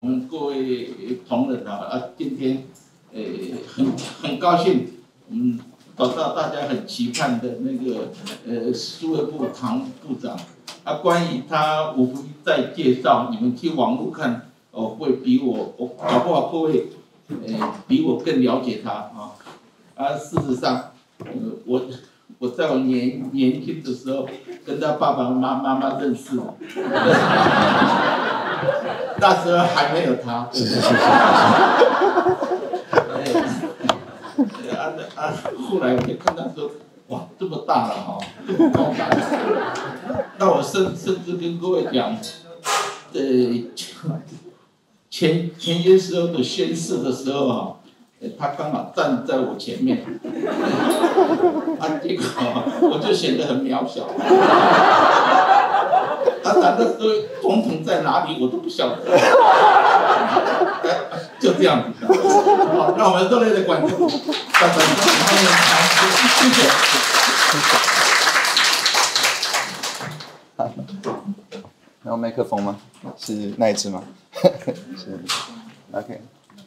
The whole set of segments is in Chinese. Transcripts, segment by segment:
各位同仁今天很高兴，找到大家很期盼的那个数位部唐部长关于他我不再介绍，你们去网络看会比我搞不好各位比我更了解他事实上我在我年轻的时候跟他爸爸妈妈认识的，那时候还没有他。后来我就看他说，哇，这么大了这么高大。那我甚至跟各位讲，前些时候的宣誓的时候他刚好站在我前面，结果我就显得很渺小。那时候总统在哪里我都不晓得，就这样子。好，那我们热烈的观众，谢谢。 然后麦克风吗？是那一只吗？是 ，OK。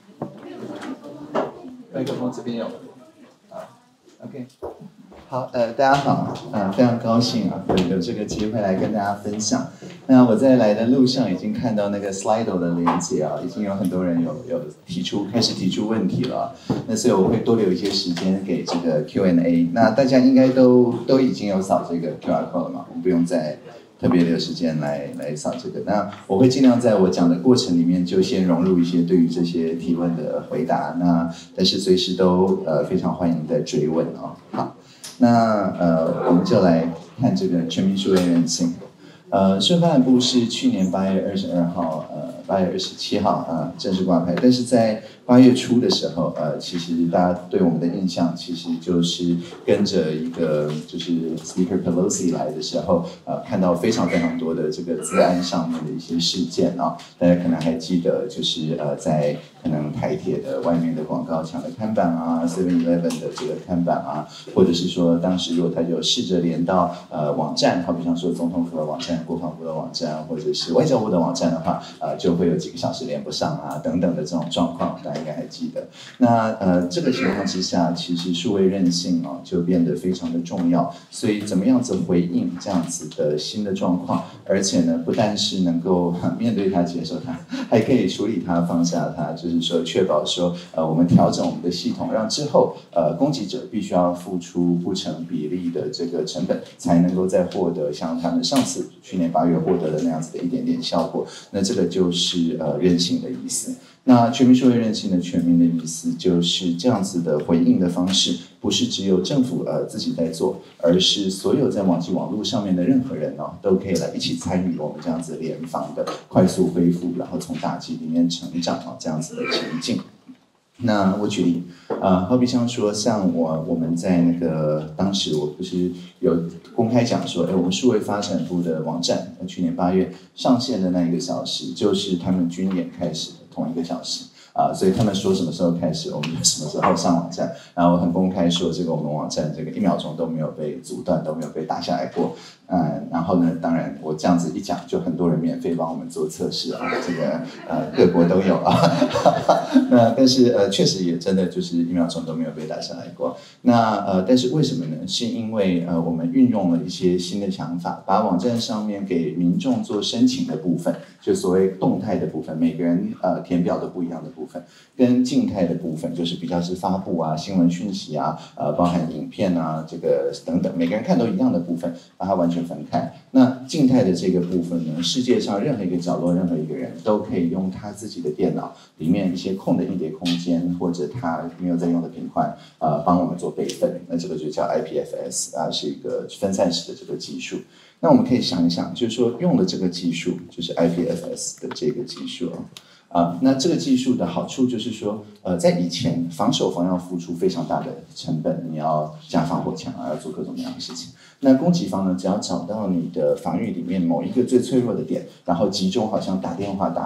麦克风这边有。OK。好，大家好，非常高兴有这个机会来跟大家分享。那我在来的路上已经看到那个 Slido 的连结已经有很多人有开始提出问题了。那所以我会多留一些时间给这个 Q&A。那大家应该都已经有扫这个 QR code 了嘛，我们不用再特别留时间来扫这个。那我会尽量在我讲的过程里面就先融入一些对于这些提问的回答。但是随时都非常欢迎的追问好。那我们就来看这个全民数位韧性。数位发展部是去年8月22号8月27号正式挂牌，但是在8月初的时候其实大家对我们的印象其实就是跟着一个就是 Speaker Pelosi 来的时候看到非常多的这个资安上面的一些事件大家可能还记得就是在可能台铁的外面的广告墙的看板7-Eleven 的这个看板或者是说当时如果他就试着连到网站，好比像说总统府的网站、国防部的网站或者是外交部的网站的话就会有几个小时连不上等等的这种状况，大家应该还记得。那这个情况之下，其实数位韧性就变得非常的重要。所以怎么样子回应这样子的新的状况，而且呢，不但是能够面对它、接受它，还可以处理它、放下它，就是说确保说我们调整我们的系统，让之后攻击者必须要付出不成比例的这个成本，才能够再获得像他们上次去年8月获得的那样子的一点点效果。那这个就是韧性的意思。那全民数位韧性的全民的意思就是这样子的回应的方式，不是只有政府自己在做，而是所有在网络上面的任何人都可以来一起参与我们这样子联防的快速恢复，然后从打击里面成长这样子的情境。那我举例好比像说像我们在那个当时我不是有公开讲说我们数位发展部的网站去年8月上线的那1个小时就是他们军演开始的同1个小时所以他们说什么时候开始，我们就什么时候上网站。然后我很公开说，这个我们网站这个1秒钟都没有被阻断，都没有被打下来过。然后呢，当然我这样子一讲，就很多人免费帮我们做测试这个各国都有那但是确实也真的就是1秒钟都没有被打下来过。那但是为什么呢？是因为我们运用了一些新的想法，把网站上面给民众做申请的部分，就所谓动态的部分，每个人填表的不一样的部分，跟静态的部分，就是比较是发布新闻讯息包含影片这个等等，每个人看都一样的部分，把它完全分开。那静态的这个部分呢，世界上任何一个角落，任何一个人都可以用他自己的电脑里面一些空的硬碟空间，或者他没有在用的频宽，帮我们做备份。那这个就叫 IPFS 是一个分散式的这个技术。那我们可以想一想，就是说用了这个技术，就是 IPFS 的这个技术那这个技术的好处就是说，在以前防守方要付出非常大的成本，你要架防火墙要做各种各样的事情。那攻击方呢，只要找到你的防御里面某一个最脆弱的点，然后集中好像打电话打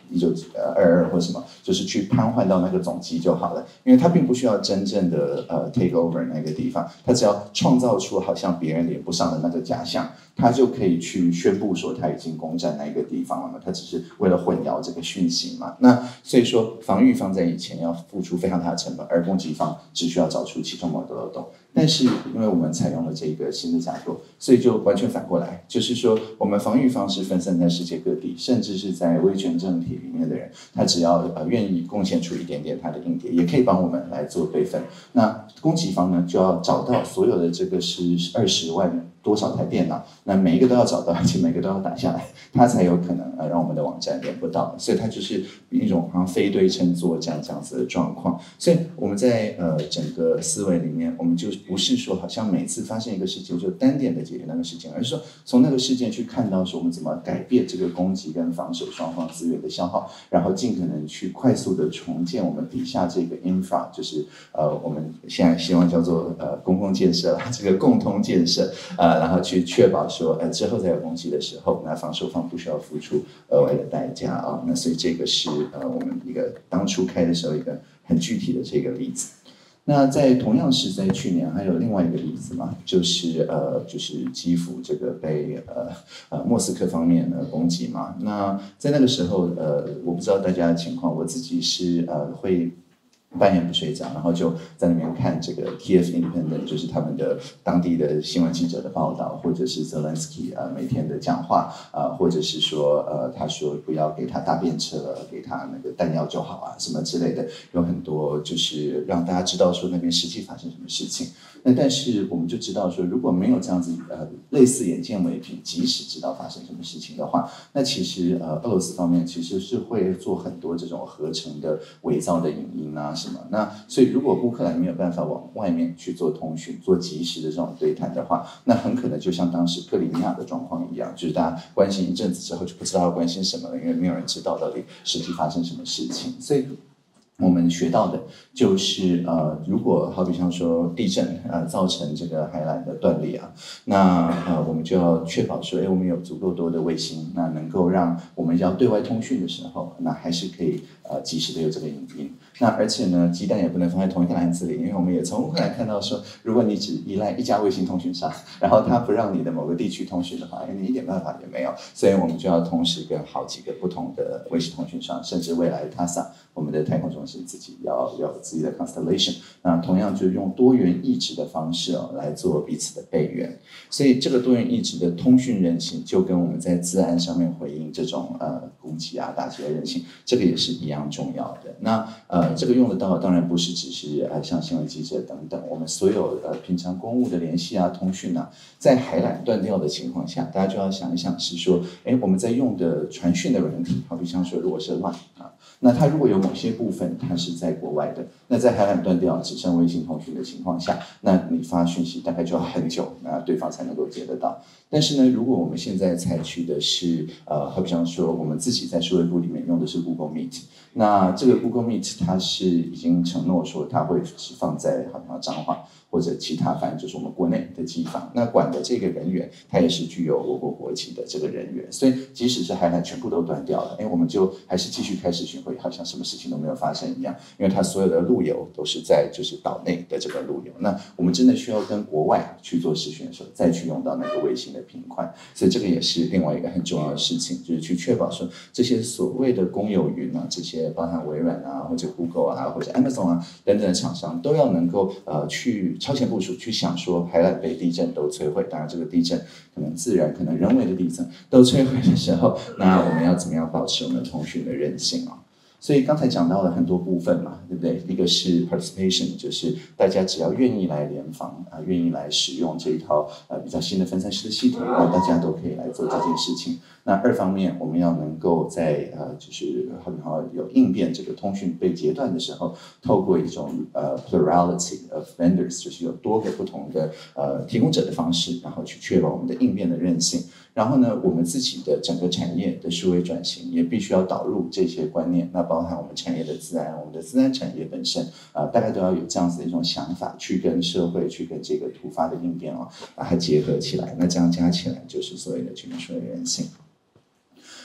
1922或什么，就是去瘫痪到那个总机就好了，因为它并不需要真正的take over 那个地方，它只要创造出好像别人连不上的那个假象，它就可以去宣布说它已经攻占那一个地方了嘛，它只是为了混淆这个讯息嘛。那所以说防御方在以前要付出非常大的成本，而攻击方只需要找出其中某个漏洞。但是因为我们采用了这个新的架构，所以就完全反过来，就是说我们防御方是分散在世界各地，甚至是在威权政体里面的人，他只要愿意贡献出一点点他的硬碟，也可以帮我们来做备份。那攻击方呢，就要找到所有的这个是20万多少台电脑，那每一个都要找到，而且每个都要打下来，它才有可能让我们的网站连不到。所以它就是一种好像非对称作战这样子的状况。所以我们在整个思维里面，我们就不是说好像每次发生一个事情就单点的解决那个事件，而是说从那个事件去看到说我们怎么改变这个攻击跟防守双方资源的消耗，然后尽可能去快速的重建我们底下这个 infra， 就是我们现在希望叫做公共建设啦，这个共同建设然后去确保说之后在有攻击的时候，那防守方不需要付出额外的代价啊。那所以这个是我们一个当初开的时候一个很具体的这个例子。那同样是在去年还有另外一个例子嘛，就是基辅这个被莫斯科方面攻击嘛。那在那个时候我不知道大家的情况，我自己是会半夜不睡觉，然后就在那边看这个 Kiev Independent， 就是他们的当地的新闻记者的报道，或者是 Zelensky 每天的讲话或者是说他说不要给他搭便车，给他那个弹药就好啊，什么之类的，有很多就是让大家知道说那边实际发生什么事情。那但是我们就知道说，如果没有这样子类似眼见为凭，即使知道发生什么事情的话，那其实俄罗斯方面其实是会做很多这种合成的伪造的影音啊什么。那所以如果乌克兰没有办法往外面去做通讯，做即时的这种对谈的话，那很可能就像当时克里米亚的状况一样，就是大家关心一阵子之后就不知道要关心什么了，因为没有人知道到底实际发生什么事情。所以我们学到的就是如果好比像说地震造成这个海缆的断裂啊，那我们就要确保说，我们有足够多的卫星，那能够让我们要对外通讯的时候，那还是可以及时的有这个影音。那而且呢，鸡蛋也不能放在同一个篮子里，因为我们也从乌克兰看到说，如果你只依赖一家卫星通讯商，然后它不让你的某个地区通讯的话，你一点办法也没有。所以我们就要同时跟好几个不同的卫星通讯商，甚至未来 TASA 我们的太空中心自己要有自己的 constellation， 那同样就用多元异质的方式来做彼此的备援。所以这个多元异质的通讯韧性，就跟我们在资安上面回应这种攻击啊、打击的韧性，这个也是一样重要的。那这个用得到，当然不是只是像新闻记者等等，我们所有平常公务的联系啊、通讯啊，在海缆断掉的情况下，大家就要想一想，是说，我们在用的传讯的软体，好比像说，如果是 Line 那它如果有某些部分它是在国外的，那在海缆断掉只剩卫星通讯的情况下，那你发讯息大概就要很久，那对方才能够接得到。但是呢，如果我们现在采取的是好比像说我们自己在数位部里面用的是 Google Meet， 那这个 Google Meet 它是已经承诺说它会是放在好像彰化或者其他，反正就是我们国内的机房，那管的这个人员他也是具有我国国籍的这个人员，所以即使是海缆全部都断掉了，我们就还是继续开视讯会，好像什么事情都没有发生一样，因为他所有的路由都是在就是岛内的这个路由。那我们真的需要跟国外去做视讯的时候，再去用到那个卫星的频宽，所以这个也是另外一个很重要的事情，就是去确保说这些所谓的公有云啊，这些包含微软啊，或者 Google 啊，或者 Amazon 啊等等的厂商，都要能够去超前部署，去想说海缆被地震都摧毁，当然这个地震可能自然可能人为的地震都摧毁的时候，那我们要怎么样保持我们的通讯的韧性啊？所以刚才讲到了很多部分嘛，对不对？一个是 participation， 就是大家只要愿意来联防愿意来使用这一套比较新的分散式的系统，那大家都可以来做这件事情。那二方面，我们要能够在就是好有应变这个通讯被截断的时候，透过一种plurality of vendors， 就是有多个不同的提供者的方式，然后去确保我们的应变的韧性。然后呢，我们自己的整个产业的数位转型也必须要导入这些观念，那包含我们产业的资安，我们的资安产业本身大概都要有这样子的一种想法，去跟社会，去跟这个突发的应变把它结合起来，那这样加起来就是所谓的全面数位韧性。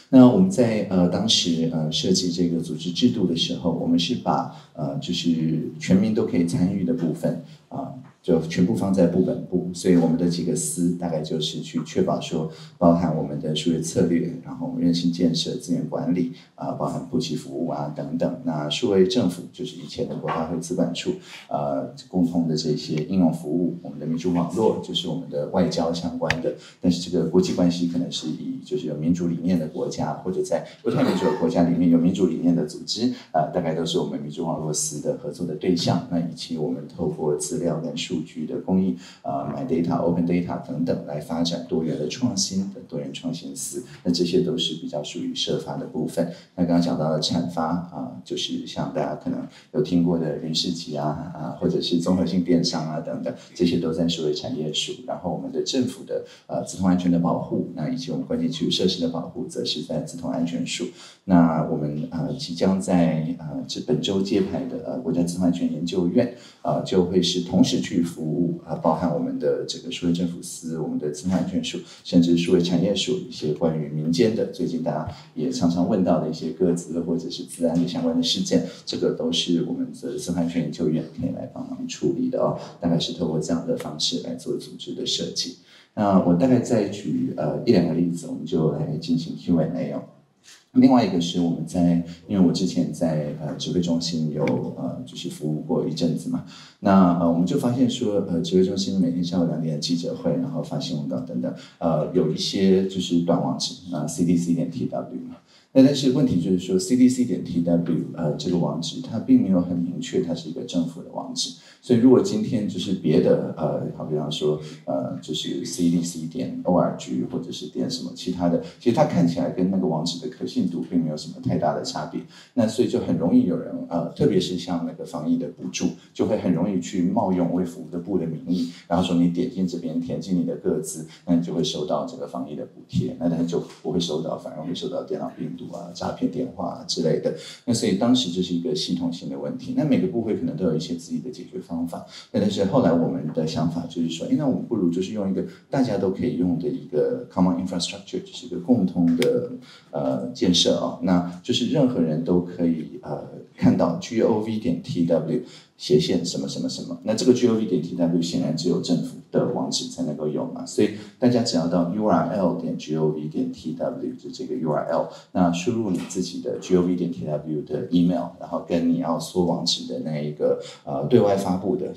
那我们在当时设计这个组织制度的时候，我们是把就是全民都可以参与的部分就全部放在部本部，所以我们的几个司大概就是去确保说，包含我们的数位策略，然后我们韧性建设、资源管理包含普及服务等等。那数位政府就是以前的国发会资管处共同的这些应用服务，我们的民主网络就是我们的外交相关的，但是这个国际关系可能是以就是有民主理念的国家，或者在不太民主的国家里面有民主理念的组织大概都是我们民主网络司的合作的对象。那以及我们透过资料跟数据的公益My Data、Open Data 等等来发展多元的创新的多元创新司，那这些都是比较属于社发的部分。那刚刚讲到的产发就是像大家可能有听过的云市集或者是综合性电商等等，这些都在数位产业署。然后我们的政府的资通安全的保护，那以及我们关键区域设施的保护，则是在资通安全署。那我们即将在本周揭牌的国家资通安全研究院就会是同时去服务包含我们的这个数位政府司、我们的资通安全署，甚至数位产业署一些关于民间的，最近大家也常常问到的一些个资或者是资安的相关的事件，这个都是我们的资通安全研究院可以来帮忙处理的大概是透过这样的方式来做组织的设计。那我大概再举一两个例子，我们就来进行 Q&A 另外一个是我们因为我之前在指挥中心有就是服务过一阵子嘛，那我们就发现说指挥中心每天下午2点的记者会，然后发新闻稿等等，有一些就是短网址cdc.tw 嘛。那但是问题就是说 cdc.tw 这个网址它并没有很明确它是一个政府的网址，所以如果今天就是别的好比方说就是 cdc.org 或者是点什么其他的，其实它看起来跟那个网址的可信度并没有什么太大的差别，那所以就很容易有人特别是像那个防疫的补助，就会很容易去冒用卫福部的名义，然后说你点进这边填进你的个资，那你就会收到这个防疫的补贴，那但是就不会收到，反而会收到电脑病毒诈骗电话之类的。那所以当时这是一个系统性的问题，那每个部会可能都有一些自己的解决方法，但是后来我们的想法就是说，那我们不如就是用一个大家都可以用的一个 common infrastructure， 就是一个共通的建设那就是任何人都可以看到 gov.tw 斜线什么什么什么，那这个 gov.tw 显然只有政府的网址才能够用嘛，所以大家只要到 url.gov.tw 就这个 URL， 那输入你自己的 gov.tw 的 email， 然后跟你要缩网址的那一个对外发布的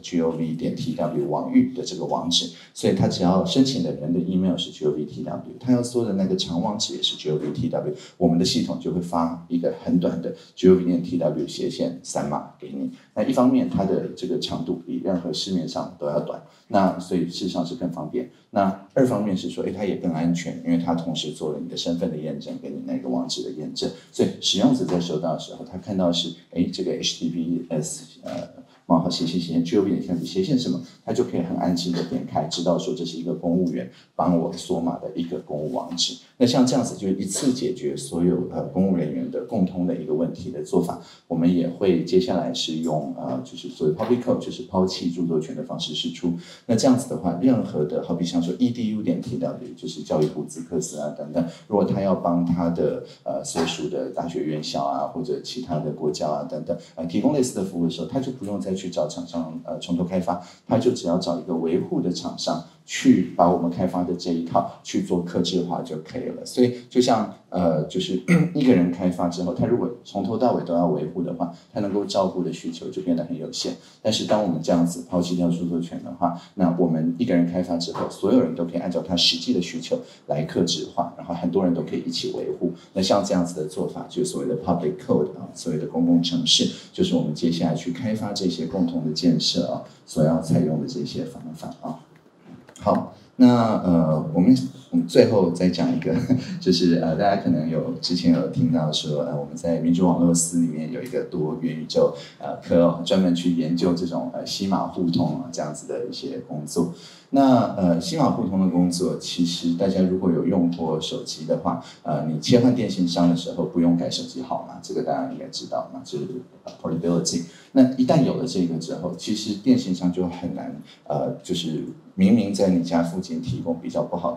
gov.tw 网域的这个网址，所以他只要申请的人的 email 是 gov.tw， 他要缩的那个长网址也是 gov.tw， 我们的系统就会发一个很短的 gov.tw 斜线3码给你。那一方面它的这个长度比任何市面上都要短，那所以事实上是更方便。那二方面是说它也更安全，因为它同时做了你的身份的验证跟你那个网址的验证，所以使用者在收到的时候，他看到是这个 HTTPS冒号斜线 gov.tw 斜线什么，他就可以很安心的点开，知道说这是一个公务员帮我缩码的一个公务网址。那像这样子就一次解决所有公务人员的共通的一个问题的做法，我们也会接下来是用就是所谓 public code， 就是抛弃著作权的方式释出。那这样子的话，任何的好比像说 edu.tw 就是教育部资科司等等，如果他要帮他的所属的大学院校或者其他的国教等等提供类似的服务的时候，他就不用再去找厂商从头开发，他就只要找一个维护的厂商去把我们开发的这一套去做客制化就可以了。所以就像就是一个人开发之后，他如果从头到尾都要维护的话，他能够照顾的需求就变得很有限。但是当我们这样子抛弃掉著作权的话，那我们一个人开发之后，所有人都可以按照他实际的需求来客制化，然后很多人都可以一起维护。那像这样子的做法，就是所谓的 public code 所谓的公共程式，就是我们接下来去开发这些共同的建设所要采用的这些方法好，那我们最后再讲一个，就是大家可能之前有听到说我们在民主网络司里面有一个多元宇宙科专门去研究这种西码互通这样子的一些工作。那西码互通的工作，其实大家如果有用过手机的话，你切换电信商的时候不用改手机号码，这个大家应该知道嘛，就是 portability。那一旦有了这个之后，其实电信商就很难就是明明在你家附近提供比较不好的服务，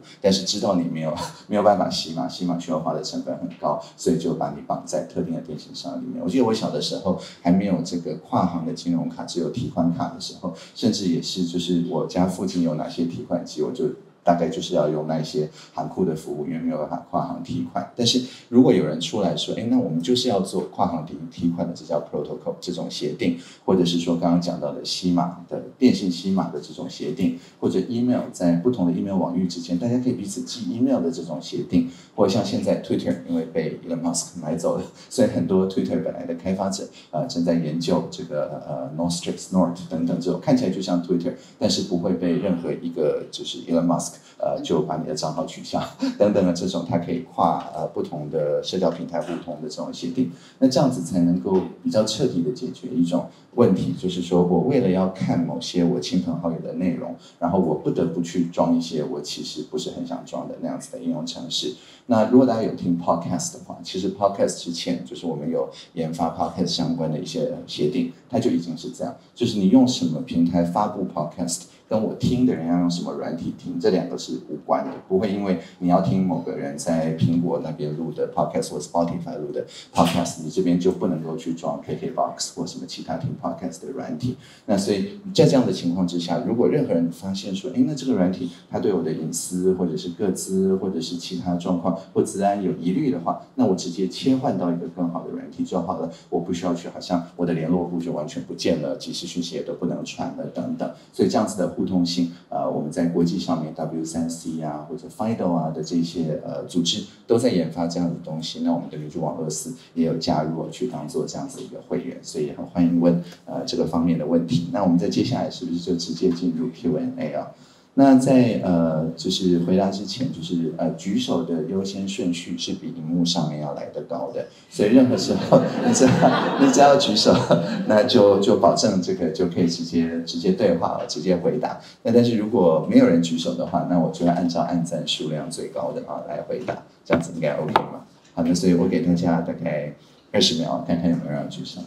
但是知道你没有办法洗码需要花的成本很高，所以就把你绑在特定的电信商里面。我记得我小的时候还没有这个跨行的金融卡，只有提款卡的时候，甚至也是就是我家附近有哪些提款机，我就大概就是要用那些行库的服务，因为没有办法跨行提款。但是如果有人出来说，那我们就是要做跨行提款的，这叫 protocol 这种协定，或者是说刚刚讲到的西码的电信西码的这种协定，或者 email 在不同的 email 网域之间，大家可以彼此寄 email 的这种协定，或者像现在 Twitter 因为被 Elon Musk 买走了，所以很多 Twitter 本来的开发者正在研究这个North 等等这种看起来就像 Twitter， 但是不会被任何一个就是 Elon Musk就把你的账号取消等等的这种，它可以跨不同的社交平台不同的这种协定，那这样子才能够比较彻底的解决一种问题，就是说我为了要看某些我亲朋好友的内容，然后我不得不去装一些我其实不是很想装的那样子的应用程式。那如果大家有听 podcast 的话，其实 podcast 之前就是我们有研发 podcast 相关的一些协定，它就已经是这样，就是你用什么平台发布 podcast，跟我听的人要用什么软体听，这两个是无关的，不会因为你要听某个人在苹果那边录的 podcast 或 Spotify 录的 podcast， 你这边就不能够去装 KKBOX 或什么其他听 podcast 的软体。那所以在这样的情况之下，如果任何人发现说，那这个软体它对我的隐私或者是个资或者是其他状况或资安有疑虑的话，那我直接切换到一个更好的软体就好了，我不需要去好像我的联络簿就完全不见了，即时讯息也都不能传了等等。所以这样子的互通性，我们在国际上面 W3C 啊或者 FIDO 啊的这些组织都在研发这样的东西。那我们的民主网24也有加入去当做这样子一个会员，所以也很欢迎问这个方面的问题。那我们在接下来是不是就直接进入 Q&A 啊？那在就是回答之前，就是举手的优先顺序是比荧幕上面要来得高的，所以任何时候你只要举手，那就保证这个就可以直接对话了，直接回答。那但是如果没有人举手的话，那我就要按照按赞数量最高的来回答，这样子应该 OK 吗？好，那所以我给大家大概20秒，看看有没有人举手。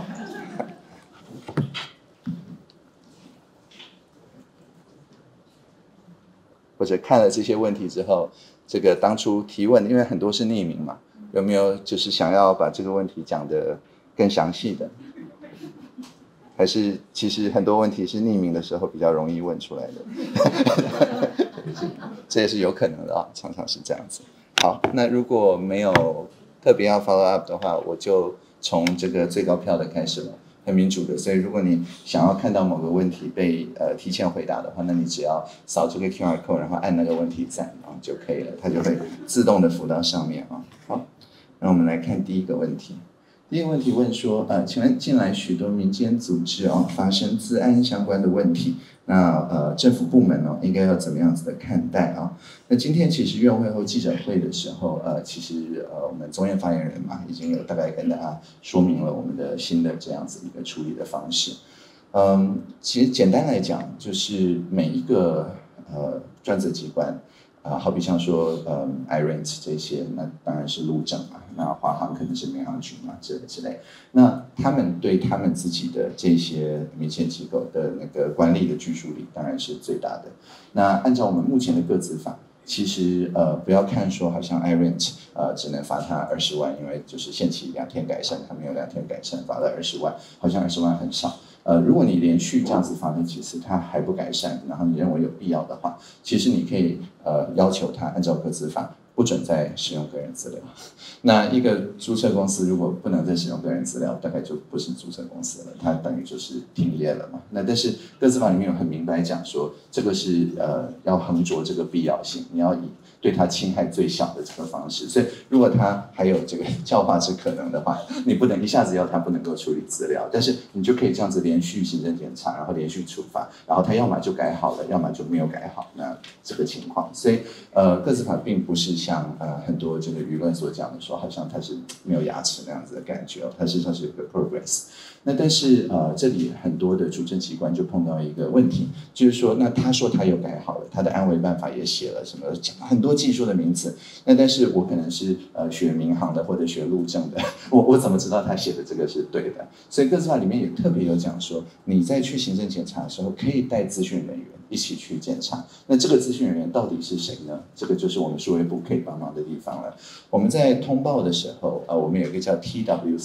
或者看了这些问题之后，这个当初提问，因为很多是匿名嘛，有没有就是想要把这个问题讲得更详细的？还是其实很多问题是匿名的时候比较容易问出来的？这也是有可能的啊，常常是这样子。好，那如果没有特别要 follow up 的话，我就从这个最高票的开始了。很民主的，所以如果你想要看到某个问题被提前回答的话，那你只要扫这个 QR code， 然后按那个问题赞就可以了，它就会自动的浮到上面啊。好，那我们来看第一个问题。第一个问题问说，请问近来许多民间组织发生资安相关的问题，那政府部门应该要怎么样子的看待啊？那今天其实院会后记者会的时候，其实我们中研发言人嘛，已经有大概跟大家说明了我们的新的这样子一个处理的方式。其实简单来讲，就是每一个专责机关。好比像说，IRENT 这些，那当然是路政嘛，那华航可能是民航局嘛，之类。那他们对他们自己的这些民间机构的那个管理的拘束力，当然是最大的。那按照我们目前的个资法，其实不要看说好像 IRENT 只能罚他20万，因为就是限期2天改善，他没有2天改善，罚了20万，好像20万很少。如果你连续这样子罚了几次，他还不改善，然后你认为有必要的话，其实你可以要求他按照个资法不准再使用个人资料。那一个注册公司如果不能再使用个人资料，大概就不是注册公司了，它等于就是停业了嘛。那但是个资法里面有很明白讲说，这个是要衡酌这个必要性，你要以对他侵害最小的这个方式。所以如果他还有这个教化之可能的话，你不能一下子要他不能够处理资料，但是你就可以这样子连续行政检查，然后连续处罚，然后他要么就改好了，要么就没有改好，那这个情况。所以个资法并不是像很多这个舆论所讲的说，好像它是没有牙齿那样子的感觉，它实际上是有个 progress。那但是这里很多的主政机关就碰到一个问题，就是说，那他说他有改好了，他的安危办法也写了什么，讲很多技术的名词。那但是我可能是学民航的或者学路政的，我怎么知道他写的这个是对的？所以个资法里面也特别有讲说，你在去行政检查的时候可以带资讯人员。 一起去检查。那这个咨询人员到底是谁呢？这个就是我们数位部可以帮忙的地方了。我们在通报的时候，我们有一个叫 TW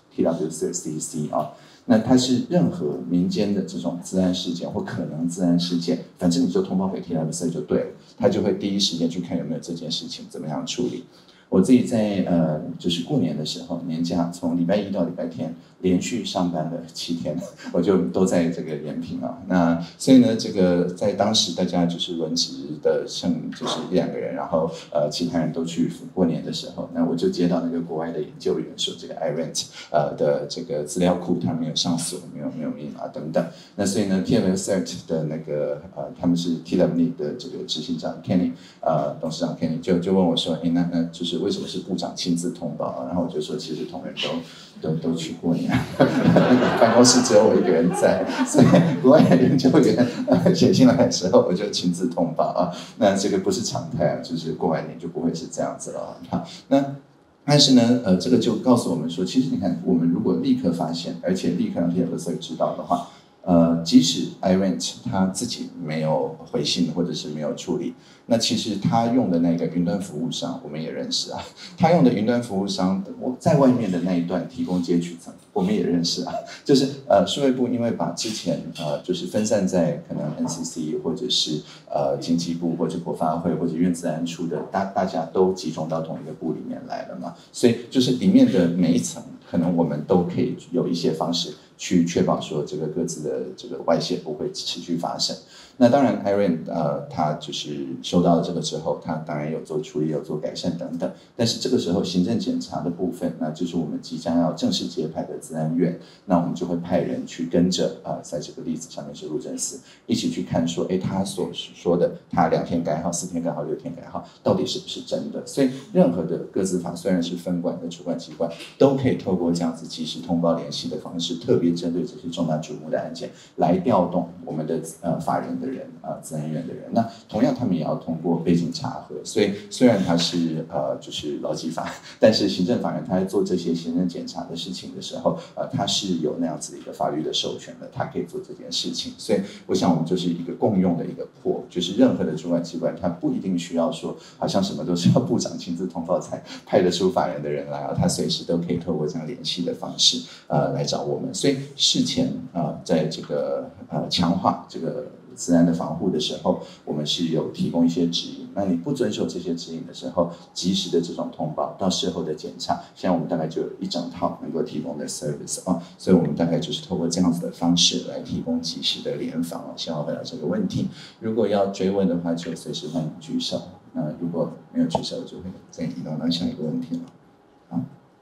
CERT 啊。那它是任何民间的这种资安事件或可能资安事件，反正你就通报给 TW CERT 就对了，他就会第一时间去看有没有这件事情，怎么样处理。我自己在就是过年的时候，年假从礼拜一到礼拜天连续上班了7天，我就都在这个延平啊。那所以呢，这个在当时大家就是轮值的剩就是1、2个人，然后其他人都去过年的时候，那我就接到那个国外的研究员说，这个 iRent 的这个资料库它没有上锁，没有密码等等。那所以呢 ，TW CERT 的那个他们是 TW 的这个执行长 Kenny 董事长 Kenny 就问我说，哎，那就是为什么是部长亲自通报？然后我就说，其实同仁都去过年，办公室只有我一个人在，所以国外研究员写信来的时候，我就亲自通报啊。那这个不是常态啊，就是过完年就不会是这样子了啊。那但是呢，这个就告诉我们说，其实你看，我们如果立刻发现，而且立刻让 TW CERT 知道的话，即使 iRent 他自己没有回信或者是没有处理，那其实他用的那个云端服务商我们也认识啊，他用的云端服务商在外面的那一段提供接取层我们也认识啊，就是数位部因为把之前就是分散在可能 NCC 或者是经济部或者国发会或者院资安处的大家都集中到同一个部里面来了嘛，所以就是里面的每一层可能我们都可以有一些方式去确保说这个各自的这个外泄不会持续发生。那当然 iRent 他就是收到了这个之后，他当然有做处理，有做改善等等。但是这个时候行政检查的部分，那就是我们即将要正式揭牌的资安院，那我们就会派人去跟着在这个例子上面是陆政司一起去看说，哎，他所说的他2天改号、4天改号、6天改号，到底是不是真的？所以任何的个资法虽然是分管的主管机关，都可以透过这样子及时通报联系的方式，特别针对这些重大瞩目的案件来调动我们的法人的人资安院的人。那同样他们也要通过背景查核，所以虽然他是就是劳基法，但是行政法人他在做这些行政检查的事情的时候，他是有那样子的一个法律的授权的，他可以做这件事情。所以我想我们就是一个共用的一个破，就是任何的主管机关，他不一定需要说好像什么都是要部长亲自通报才派得出法人的人来啊，他随时都可以透过这样联系的方式来找我们。所以事前在这个强化这个资安的防护的时候，我们是有提供一些指引。那你不遵守这些指引的时候，及时的这种通报到事后的检查，现在我们大概就有一整套能够提供的 service 啊，所以我们大概就是透过这样子的方式来提供及时的联防啊。希望回答这个问题。如果要追问的话，就随时欢迎举手。那如果没有举手，就会再移动到下一个问题了。好，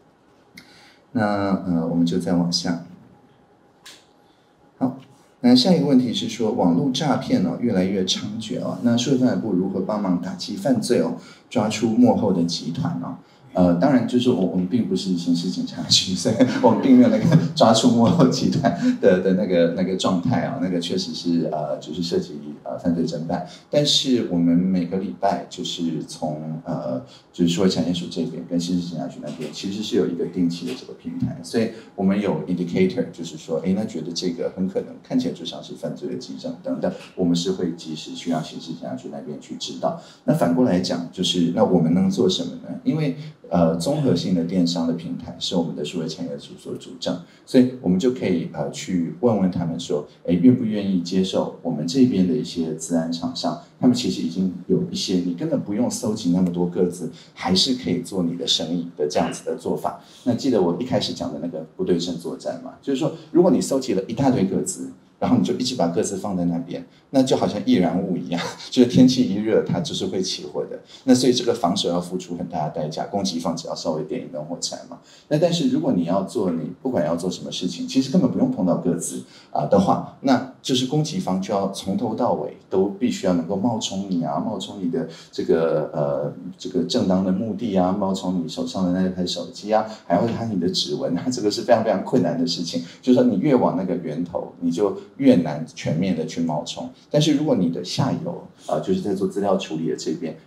那我们就再往下。好。那下一个问题是说，网络诈骗越来越猖獗哦。那数位发展部如何帮忙打击犯罪抓出幕后的集团当然就是我们并不是刑事警察局，所以我们并没有那个抓出幕后集团的那个状态那个确实是就是涉及犯罪侦办。但是我们每个礼拜就是从就是数位产业署这边跟刑事警察局那边其实是有一个定期的这个平台，所以我们有 indicator， 就是说那觉得这个很可能看起来就像是犯罪的迹象等等，我们是会及时去让刑事警察局那边去知道。那反过来讲，就是那我们能做什么呢？因为综合性的电商的平台是我们的数位产业署所主政，所以我们就可以去问问他们说，愿不愿意接受我们这边的一些资安厂商，他们其实已经有一些你根本不用搜集那么多个资，还是可以做你的生意的这样子的做法。那记得我一开始讲的那个不对称作战嘛，就是说如果你搜集了一大堆个资，然后你就一直把个资放在那边，那就好像易燃物一样，就是天气一热它就是会起火的。那所以这个防守要付出很大的代价，攻击方只要稍微点一灯火柴嘛。那但是如果你要做，你不管要做什么事情，其实根本不用碰到个资的话，那就是攻击方就要从头到尾都必须要能够冒充你冒充你的这个正当的目的冒充你手上的那台手机还要看你的指纹这个是非常非常困难的事情。就是说你越往那个源头，你就越难全面的去冒充。但是如果你的下游就是在做资料处理的这边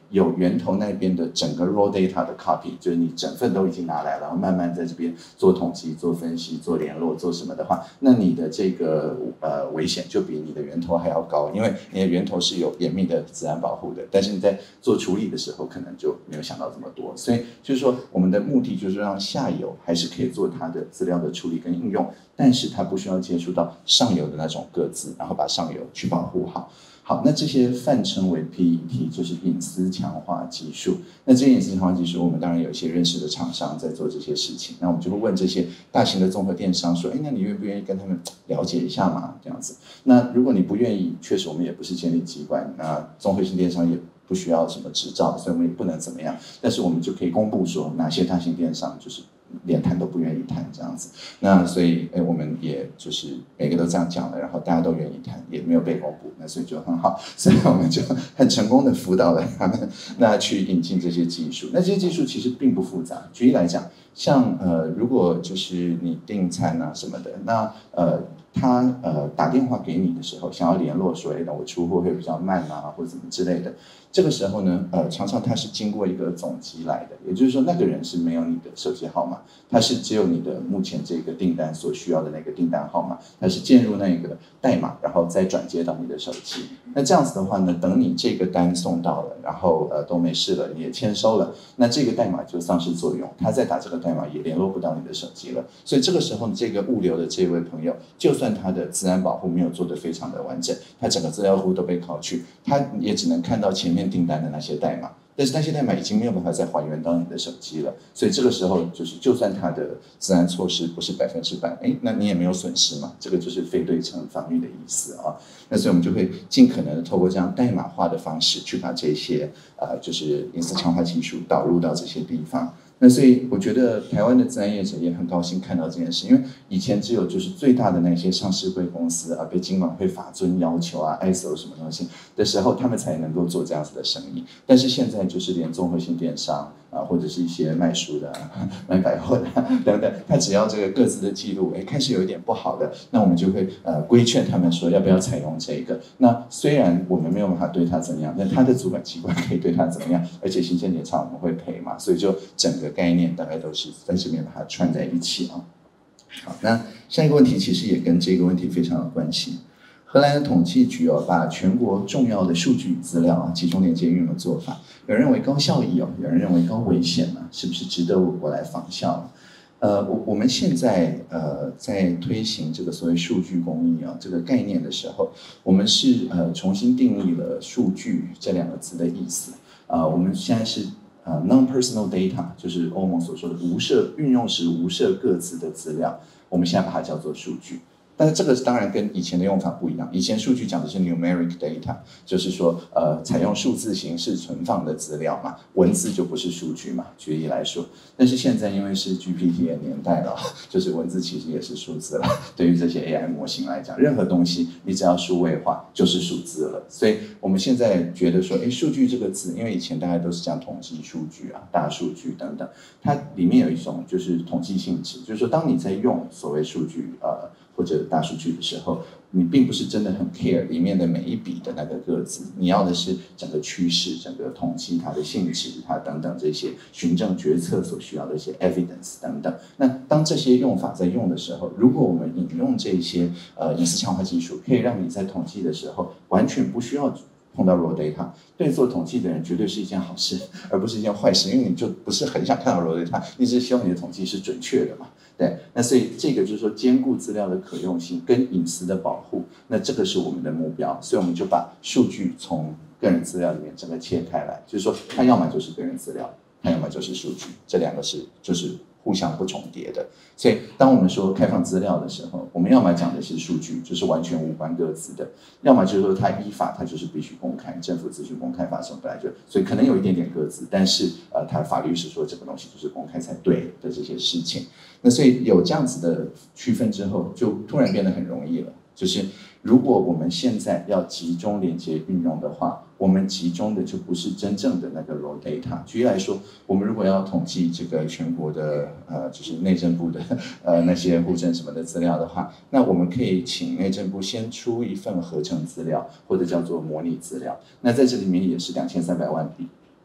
有源头那边的整个 raw data 的 copy， 就是你整份都已经拿来了，然后慢慢在这边做统计、做分析、做联络、做什么的话，那你的这个危险就比你的源头还要高，因为你的源头是有严密的自然保护的，但是你在做处理的时候可能就没有想到这么多，所以就是说我们的目的就是让下游还是可以做它的资料的处理跟应用，但是它不需要接触到上游的那种个资，然后把上游去保护好。好，那这些泛称为 PET， 就是隐私强化技术。那这些隐私强化技术，我们当然有一些认识的厂商在做这些事情。那我们就会问这些大型的综合电商说，那你愿不愿意跟他们了解一下嘛？这样子。那如果你不愿意，确实我们也不是监理机关，那综合性电商也不需要什么执照，所以我们也不能怎么样。但是我们就可以公布说，哪些大型电商就是连谈都不愿意谈这样子，那所以我们也就是每个都这样讲了，然后大家都愿意谈，也没有被公布，那所以就很好，所以我们就很成功的辅导了他们，那去引进这些技术。那这些技术其实并不复杂，举例来讲，像如果就是你订餐啊什么的，那他打电话给你的时候，想要联络说，那我出货会比较慢啊，或者怎么之类的。这个时候呢，常常他是经过一个总机来的，也就是说那个人是没有你的手机号码，他是只有你的目前这个订单所需要的那个订单号码，他是建入那个代码，然后再转接到你的手机。那这样子的话呢，等你这个单送到了，然后都没事了，你也签收了，那这个代码就丧失作用，他再打这个代码也联络不到你的手机了。所以这个时候，这个物流的这位朋友，就算他的资安保护没有做得非常的完整，他整个资料库都被拷去，他也只能看到前面订单的那些代码，但是那些代码已经没有办法再还原到你的手机了，所以这个时候就算它的资安措施不是100%，那你也没有损失嘛，这个就是非对称防御的意思啊。那所以我们就会尽可能的透过这样代码化的方式去把这些就是隐私强化技术导入到这些地方。那所以我觉得台湾的资安业者也很高兴看到这件事，因为以前只有就是最大的那些上市柜公司啊，被金管会法遵要求啊 ，ISO 什么东西的时候，他们才能够做这样子的生意。但是现在就是连综合性电商啊，或者是一些卖书的、卖百货的等等，他只要这个各自的记录，开始有一点不好的，那我们就会规劝他们说要不要采用这个。那虽然我们没有办法对他怎么样，但他的主管机关可以对他怎么样，而且行政检查我们会赔嘛，所以就整个概念大概都是在这边把它串在一起啊。好，那下一个问题其实也跟这个问题非常有关系。荷兰的统计局把全国重要的数据资料集中连接运用的做法，有人认为高效益有人认为高危险是不是值得我国来仿效？我们现在在推行这个所谓数据公益这个概念的时候，我们是重新定义了数据这两个字的意思。我们现在是non-personal data， 就是欧盟所说的运用时无涉个资的资料，我们现在把它叫做数据。但是这个当然跟以前的用法不一样，以前数据讲的是 numeric data， 就是说采用数字形式存放的资料嘛，文字就不是数据嘛，举例来说。但是现在因为是 GPT 的年代了，就是文字其实也是数字了，对于这些 AI 模型来讲，任何东西你只要数位化就是数字了。所以我们现在觉得说，数据这个字，因为以前大家都是讲统计数据大数据等等，它里面有一种就是统计性质，就是说当你在用所谓数据或者大数据的时候，你并不是真的很 care 里面的每一笔的那个个字，你要的是整个趋势、整个统计它的性质、它等等这些循证决策所需要的一些 evidence 等等。那当这些用法在用的时候，如果我们引用这些隐私强化技术，可以让你在统计的时候完全不需要碰到 raw data， 对做统计的人绝对是一件好事，而不是一件坏事，因为你就不是很想看到 raw data， 你只是希望你的统计是准确的嘛。对，那所以这个就是说兼顾资料的可用性跟隐私的保护，那这个是我们的目标，所以我们就把数据从个人资料里面整个切开来，就是说它要么就是个人资料，它要么就是数据，这两个就是互相不重叠的。所以当我们说开放资料的时候，我们要么讲的是数据，就是完全无关个资的；要么就是说它依法它就是必须公开，政府资讯公开法什么本来就，所以可能有一点点个资，但是它法律是说这个东西就是公开才对的这些事情。那所以有这样子的区分之后，就突然变得很容易了。就是如果我们现在要集中连接运用的话，我们集中的就不是真正的那个 raw data。举例来说，我们如果要统计这个全国的就是内政部的那些户政什么的资料的话，那我们可以请内政部先出一份合成资料，或者叫做模拟资料。那在这里面也是2300万笔。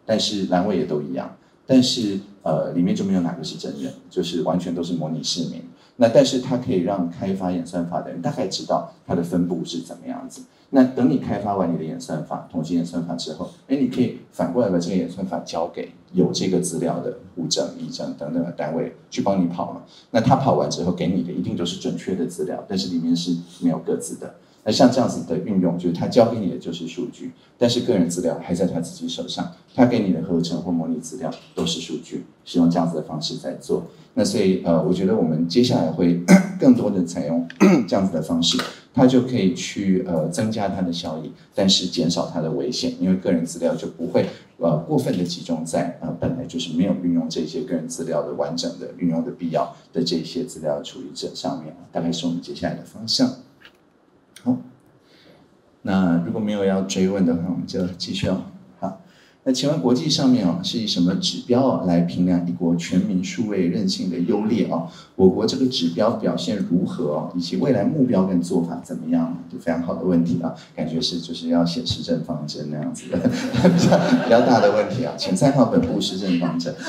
但是栏位也都一样，但是里面就没有哪个是真人，就是完全都是模拟市民。那但是它可以让开发演算法的人大概知道它的分布是怎么样子。那等你开发完你的演算法、统计演算法之后，你可以反过来把这个演算法交给有这个资料的物证、议证等等的单位去帮你跑嘛。那他跑完之后给你的一定都是准确的资料，但是里面是没有个资的。那像这样子的运用，就是他交给你的就是数据，但是个人资料还在他自己手上，他给你的合成或模拟资料都是数据，是用这样子的方式在做。那所以我觉得我们接下来会更多的采用这样子的方式，它就可以去增加它的效益，但是减少它的危险，因为个人资料就不会过分的集中在本来就是没有运用这些个人资料的完整的运用的必要的这些资料处理者上面，大概是我们接下来的方向。好，那如果没有要追问的话，我们就继续哦。好，那请问国际上面是以什么指标来评量一国全民数位韧性的优劣哦？我国这个指标表现如何哦？以及未来目标跟做法怎么样？就非常好的问题啊，感觉是就是要写施政方针那样子的比较大的问题啊，请参考本部施政方针。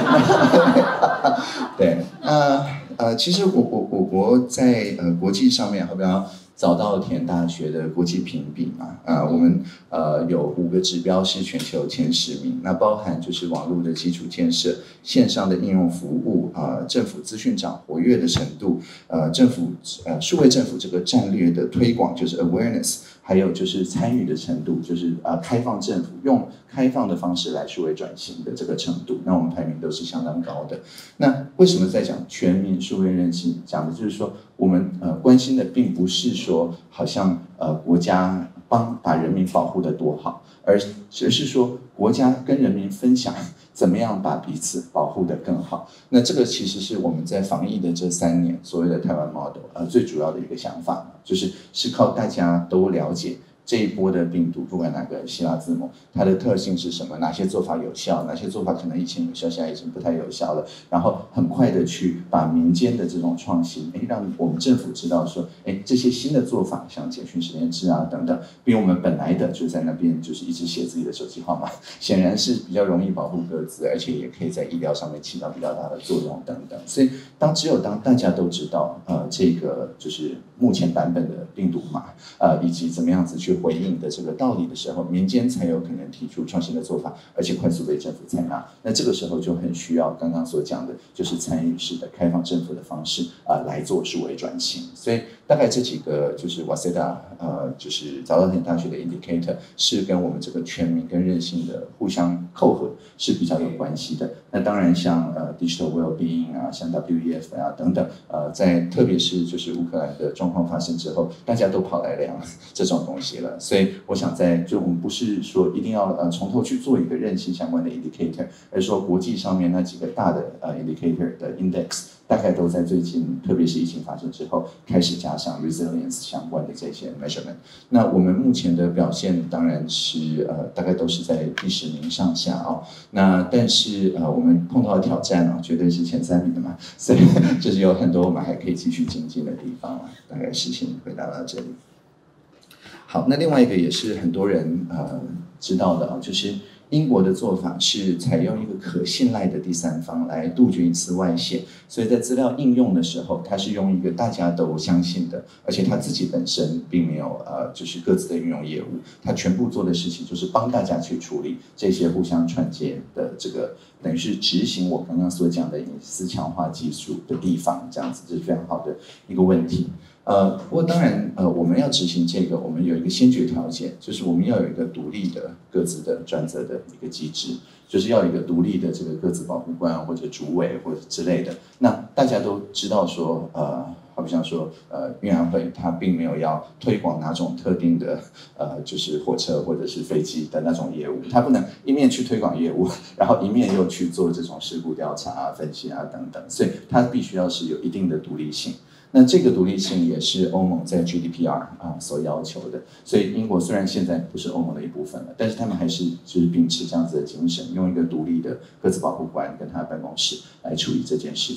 对，其实我国在国际上面，好比方早稻田大学的国际评比嘛，我们有5个指标是全球前10名，那包含就是网络的基础建设、线上的应用服务政府资讯掌活跃的程度，政府数位政府这个战略的推广就是 awareness。还有就是参与的程度，就是开放政府用开放的方式来数位转型的这个程度，那我们排名都是相当高的。那为什么在讲全民数位韧性？讲的就是说，我们关心的并不是说好像国家把人民保护得多好，而是说国家跟人民分享怎么样把彼此保护得更好。那这个其实是我们在防疫的这3年所谓的台湾 model 最主要的一个想法，就是靠大家都了解这一波的病毒，不管哪个希腊字母，它的特性是什么，哪些做法有效，哪些做法可能以前有效，现在已经不太有效了，然后很快的去把民间的这种创新，让我们政府知道说，这些新的做法，像简讯实验制啊等等，比我们本来的就在那边就是一直写自己的手机号码，显然是比较容易保护个资，而且也可以在医疗上面起到比较大的作用等等。所以只有当大家都知道这个就是目前版本的病毒码以及怎么样子去回应的这个道理的时候，民间才有可能提出创新的做法，而且快速被政府采纳。那这个时候就很需要刚刚所讲的，就是参与式的开放政府的方式来做数位转型。所以大概这几个就是瓦塞达就是早稻田大学的 indicator 是跟我们这个全民跟韧性的互相扣合是比较有关系的。那当然像digital well-being 像 WEF 等等在特别是就是乌克兰的状况发生之后，大家都跑来量这种东西了。所以我想就我们不是说一定要从头去做一个韧性相关的 indicator， 而是说国际上面那几个大的indicator 的 index 大概都在最近，特别是疫情发生之后，开始加上 resilience 相关的这些 measurement。那我们目前的表现当然是大概都是在第10名上下那但是我们碰到的挑战绝对是前3名的嘛，所以就是有很多我们还可以继续精进的地方大概事情回答到这里。好，那另外一个也是很多人知道的就是英国的做法是采用一个可信赖的第三方来杜绝隐私外泄，所以在资料应用的时候，它是用一个大家都相信的，而且它自己本身并没有就是各自的运用业务，它全部做的事情就是帮大家去处理这些互相串接的这个，等于是执行我刚刚所讲的隐私强化技术的地方，这样子这是非常好的一个问题。不过当然我们要执行这个，我们有一个先决条件，就是我们要有一个独立的各自的专责的一个机制，就是要有一个独立的这个各自保护官或者主委或者之类的。那大家都知道说好比像说运安会它并没有要推广哪种特定的就是火车或者是飞机的那种业务，它不能一面去推广业务，然后一面又去做这种事故调查分析等等，所以它必须要是有一定的独立性。那这个独立性也是欧盟在 GDPR 所要求的，所以英国虽然现在不是欧盟的一部分了，但是他们还是就是秉持这样子的精神，用一个独立的各自保护官跟他的办公室来处理这件事情。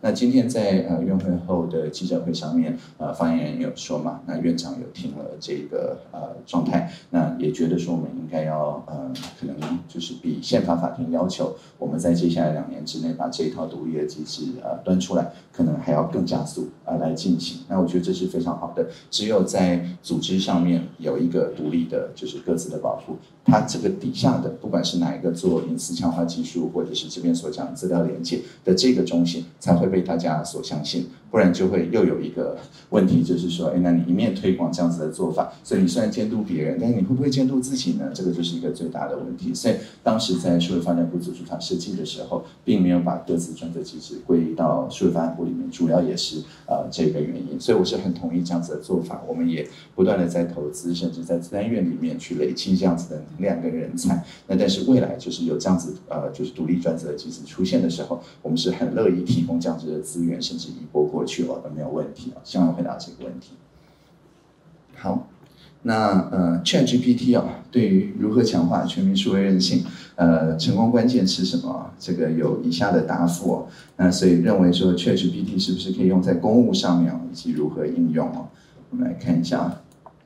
那今天在院会后的记者会上面，发言人有说嘛，那院长有听了这个状态，那也觉得说我们应该要可能就是比宪法法庭要求我们在接下来2年之内把这一套独立的机制端出来，可能还要更加速来进行。那我觉得这是非常好的，只有在组织上面有一个独立的，就是各自的保护，它这个底下的不管是哪一个做隐私强化技术，或者是这边所讲的资料连接的这个中心，才会被大家所相信。不然就会又有一个问题，就是说，那你一面推广这样子的做法，所以你虽然监督别人，但是你会不会监督自己呢？这个就是一个最大的问题。所以当时在数位发展部组织法设计的时候，并没有把各自专责机制归类到数位发展部里面，主要也是这个原因。所以我是很同意这样子的做法，我们也不断的在投资，甚至在资安院里面去累积这样子的能量跟人才。那但是未来就是有这样子就是独立专责的机制出现的时候，我们是很乐意提供这样子的资源，甚至移拨过去都没有问题啊。希望回答这个问题。好，那ChatGPT 对于如何强化全民数位韧性，成功关键是什么？这个有以下的答复那所以认为说 ChatGPT 是不是可以用在公务上面以及如何应用我们来看一下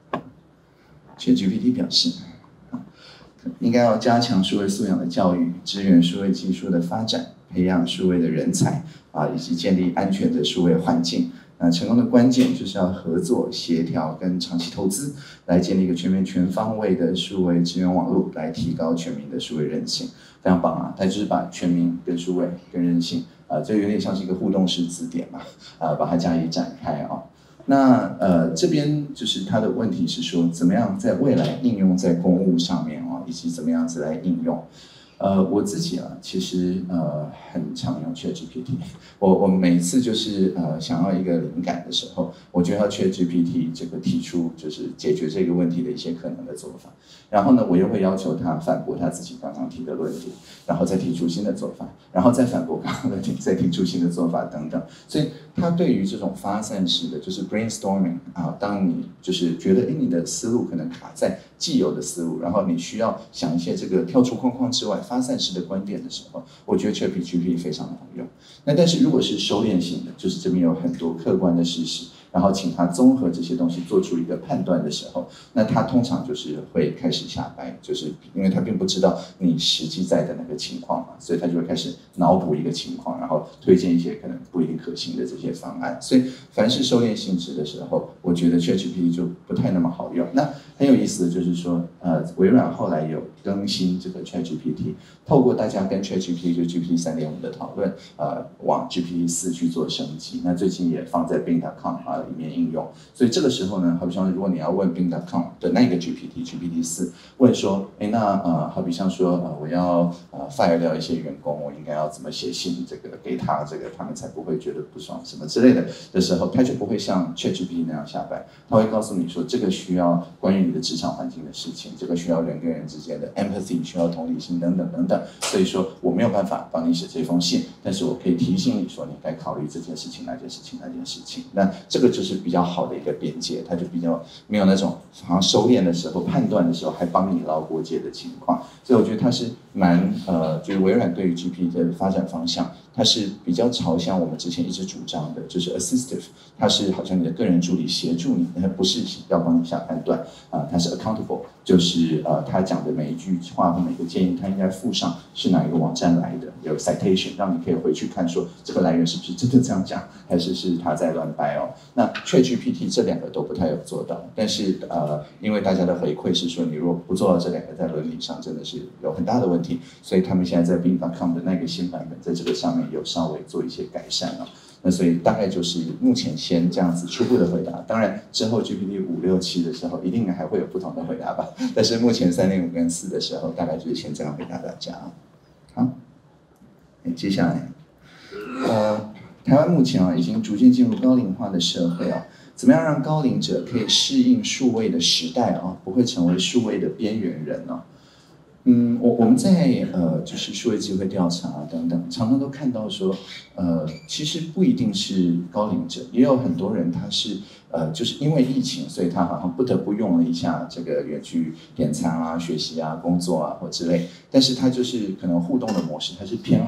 ChatGPT 表示。应该要加强数位素养的教育，支援数位技术的发展，培养数位的人才以及建立安全的数位环境。成功的关键就是要合作、协调跟长期投资，来建立一个全面、全方位的数位资源网络，来提高全民的数位韧性。非常棒它就是把全民跟数位跟韧性这有点像是一个互动式字典嘛把它加以展开那这边就是他的问题是说，怎么样在未来应用在公务上面以及怎么样子来应用。我自己其实很常用 ChatGPT， 我每次就是想要一个灵感的时候，我就要 ChatGPT 这个提出就是解决这个问题的一些可能的做法，然后呢，我又会要求他反驳他自己刚刚提的论点，然后再提出新的做法，然后再反驳刚刚的论点，再提出新的做法等等。所以他对于这种发散式的就是 brainstorming 当你就是觉得你的思路可能卡在既有的思路，然后你需要想一些这个跳出框框之外发散式的观点的时候，我觉得 ChatGPT 非常的好用。那但是如果是收敛性的，就是这边有很多客观的事实，然后请他综合这些东西做出一个判断的时候，那他通常就是会开始瞎掰，就是因为他并不知道你实际在的那个情况嘛，所以他就会开始脑补一个情况，然后推荐一些可能不一定可行的这些方案。所以凡是收敛性质的时候，我觉得 ChatGPT 就不太那么好用。那很有意思的就是说，微软后来有更新这个 ChatGPT， 透过大家跟 ChatGPT 就 GPT 3.5的讨论，往 GPT 4去做升级。那最近也放在 Bing.com 里面应用。所以这个时候呢，好比像如果你要问 Bing.com 的那个 GPT 4，问说，好比像说，我要fire 掉一些员工，我应该要怎么写信这个给他，这个他们才不会觉得不爽什么之类的时候，他就不会像 ChatGPT 那样下掰，他会告诉你说，这个需要关于你的职场环境的事情，这个需要人跟人之间的 empathy， 需要同理心等等等等。所以说我没有办法帮你写这封信，但是我可以提醒你说，你该考虑这件事情、那件事情、那件事情。那这个就是比较好的一个边界，它就比较没有那种好像收敛的时候、判断的时候还帮你捞过界的情况。所以我觉得它是蛮就是微软对于 GPT 的发展方向，它是比较朝向我们之前一直主张的，就是 assistive， 它是好像你的个人助理协助你，它不是要帮你下判断它是 accountable， 就是他讲的每一句话或每个建议，他应该附上是哪一个网站来的，有 citation， 让你可以回去看说这个来源是不是真的这样讲，还是他在乱掰那 ChatGPT 这两个都不太有做到，但是因为大家的回馈是说，你如果不做到这两个，在伦理上真的是有很大的问题，所以他们现在在 Bing.com 的那个新版本，在这个上面有稍微做一些改善那所以大概就是目前先这样子初步的回答，当然之后 GPT 5、6、7的时候一定还会有不同的回答吧，但是目前3.5跟4的时候，大概就是先这样回答大家好，接下来台湾目前已经逐渐进入高龄化的社会怎么样让高龄者可以适应数位的时代不会成为数位的边缘人我们在就是数位机会调查等等，常常都看到说，其实不一定是高龄者，也有很多人他是就是因为疫情，所以他好像不得不用了一下这个远距点餐学习工作或之类，但是他就是可能互动的模式，他是偏好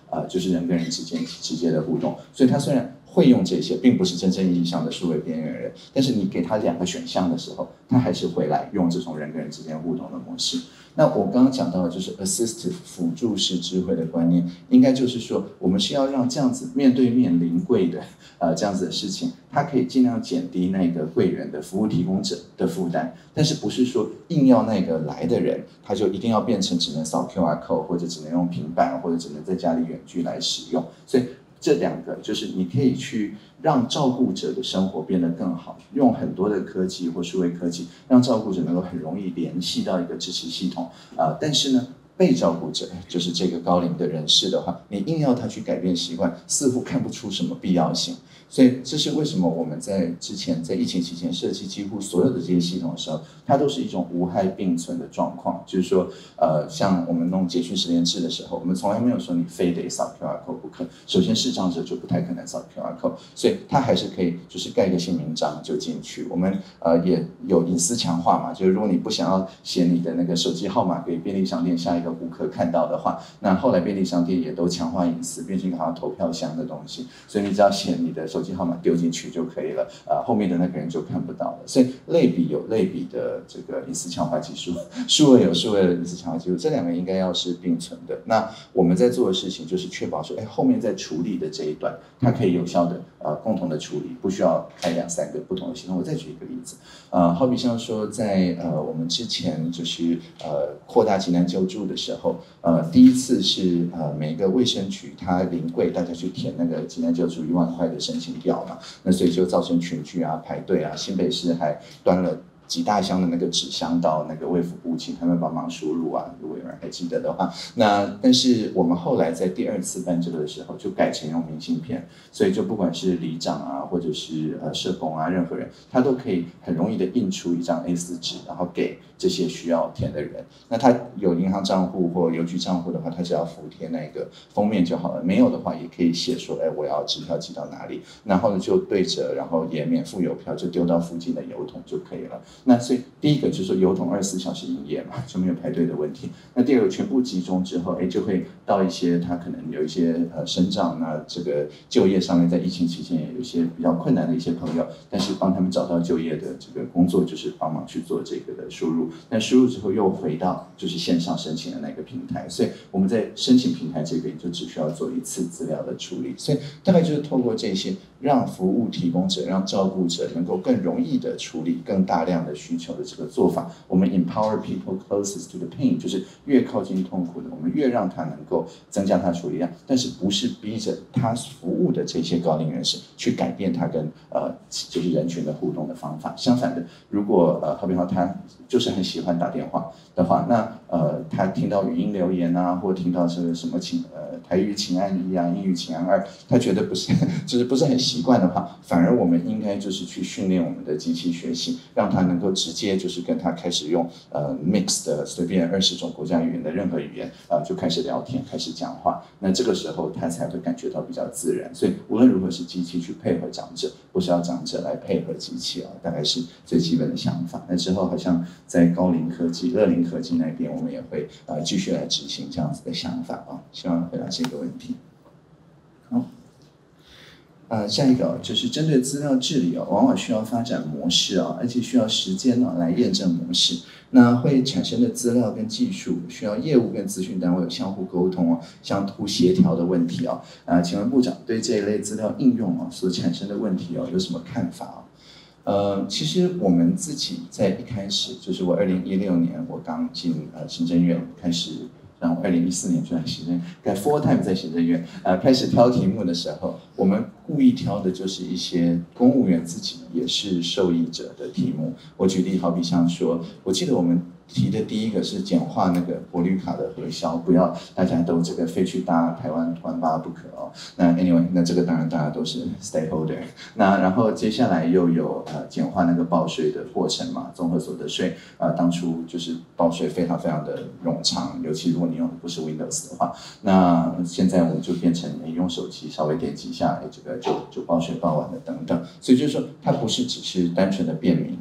就是人跟人之间直接的互动。所以他虽然会用这些，并不是真正意义上的数位边缘人，但是你给他2个选项的时候，他还是回来用这种人跟人之间互动的模式。那我刚刚讲到的就是 assistive 辅助式智慧的观念，应该就是说，我们是要让这样子面对面临柜的这样子的事情，它可以尽量减低那个柜员的服务提供者的负担，但是不是说硬要那个来的人，他就一定要变成只能扫 QR code， 或者只能用平板，或者只能在家里远距来使用，所以。这2个就是你可以去让照顾者的生活变得更好，用很多的科技或数位科技，让照顾者能够很容易联系到一个支持系统但是呢，被照顾者就是这个高龄的人士的话，你硬要他去改变习惯，似乎看不出什么必要性。所以这是为什么我们在之前在疫情期间设计几乎所有的这些系统的时候，它都是一种无害并存的状况。就是说，像我们弄简讯实联制的时候，我们从来没有说你非得扫 QR code 不可。首先，视障者就不太可能扫 QR code， 所以他还是可以就是盖个姓名章就进去。我们也有隐私强化嘛，就是如果你不想要写你的那个手机号码给便利商店下一个顾客看到的话，那后来便利商店也都强化隐私，变成一个好像投票箱的东西，所以你只要写你的手机号码丢进去就可以了，后面的那个人就看不到了。所以类比有类比的这个隐私强化技术，数位有数位的隐私强化技术，这2个应该要是并存的。那我们在做的事情就是确保说，后面在处理的这一段，它可以有效的共同的处理，不需要开2、3个不同的系统。我再举一个例子，好比像说在我们之前就是扩大急难救助的时候，第一次是每个卫生局它临柜，大家去填那个急难救助1万块的申请表嘛，那所以就造成群聚啊、排队啊，新北市还端了几大箱的那个纸箱到那个卫福部，请他们帮忙输入啊，如果有人还记得的话。但是我们后来在第2次办这个的时候，就改成用明信片，所以就不管是里长啊，或者是社工啊，任何人，他都可以很容易的印出一张 A4 纸，然后给这些需要填的人。那他有银行账户或邮局账户的话，他只要服贴那个封面就好了。没有的话，也可以写说，我要支票寄到哪里，然后呢就对折，然后也免付邮票，就丢到附近的邮筒就可以了。那所以第一个就是说邮筒24小时营业嘛，就没有排队的问题。那第2个全部集中之后，就会到一些他可能有一些身障，那这个就业上面在疫情期间也有一些比较困难的一些朋友，但是帮他们找到就业的这个工作，就是帮忙去做这个的输入。那输入之后又回到就是线上申请的那个平台，所以我们在申请平台这边就只需要做1次资料的处理。所以大概就是透过这些，让服务提供者、让照顾者能够更容易的处理更大量的需求的这个做法，我们 empower people closest to the pain， 就是越靠近痛苦的，我们越让他能够增加他处理量，但是不是逼着他服务的这些高龄人士去改变他跟就是人群的互动的方法。相反的，如果好比说他就是很喜欢打电话的话，那他听到语音留言啊，或听到是什么台语请按1啊，英语请按2，他觉得就是不是很习惯的话，反而我们应该就是去训练我们的机器学习，让他能够直接就是跟他开始用mix 的随便20种国家语言的任何语言就开始聊天，开始讲话。那这个时候他才会感觉到比较自然。所以无论如何是机器去配合长者，不是要长者来配合机器大概是最基本的想法。那之后好像在高龄科技、乐龄科技那边，我们也会继续来执行这样子的想法希望回答这个问题。好。下一个就是针对资料治理往往需要发展模式而且需要时间来验证模式。那会产生的资料跟技术，需要业务跟资讯单位有相互沟通相互协调的问题请问部长对这一类资料应用所产生的问题有什么看法其实我们自己在一开始，就是我2016年我刚进行政院开始。然后2014年就在行政院full time 在行政院开始挑题目的时候，我们故意挑的就是一些公务员自己也是受益者的题目。我举例，好比像说，我记得我们提的第一个是简化那个国旅卡的核销，不要大家都这个非去搭台湾团巴不可那 anyway， 那这个当然大家都是 stakeholder。那然后接下来又有简化那个报税的过程嘛，综合所得税当初就是报税非常非常的冗长，尤其如果你用的不是 Windows 的话，那现在我们就变成用手机稍微点几下，这个就报税报完了等等。所以就是说，它不是只是单纯的便民，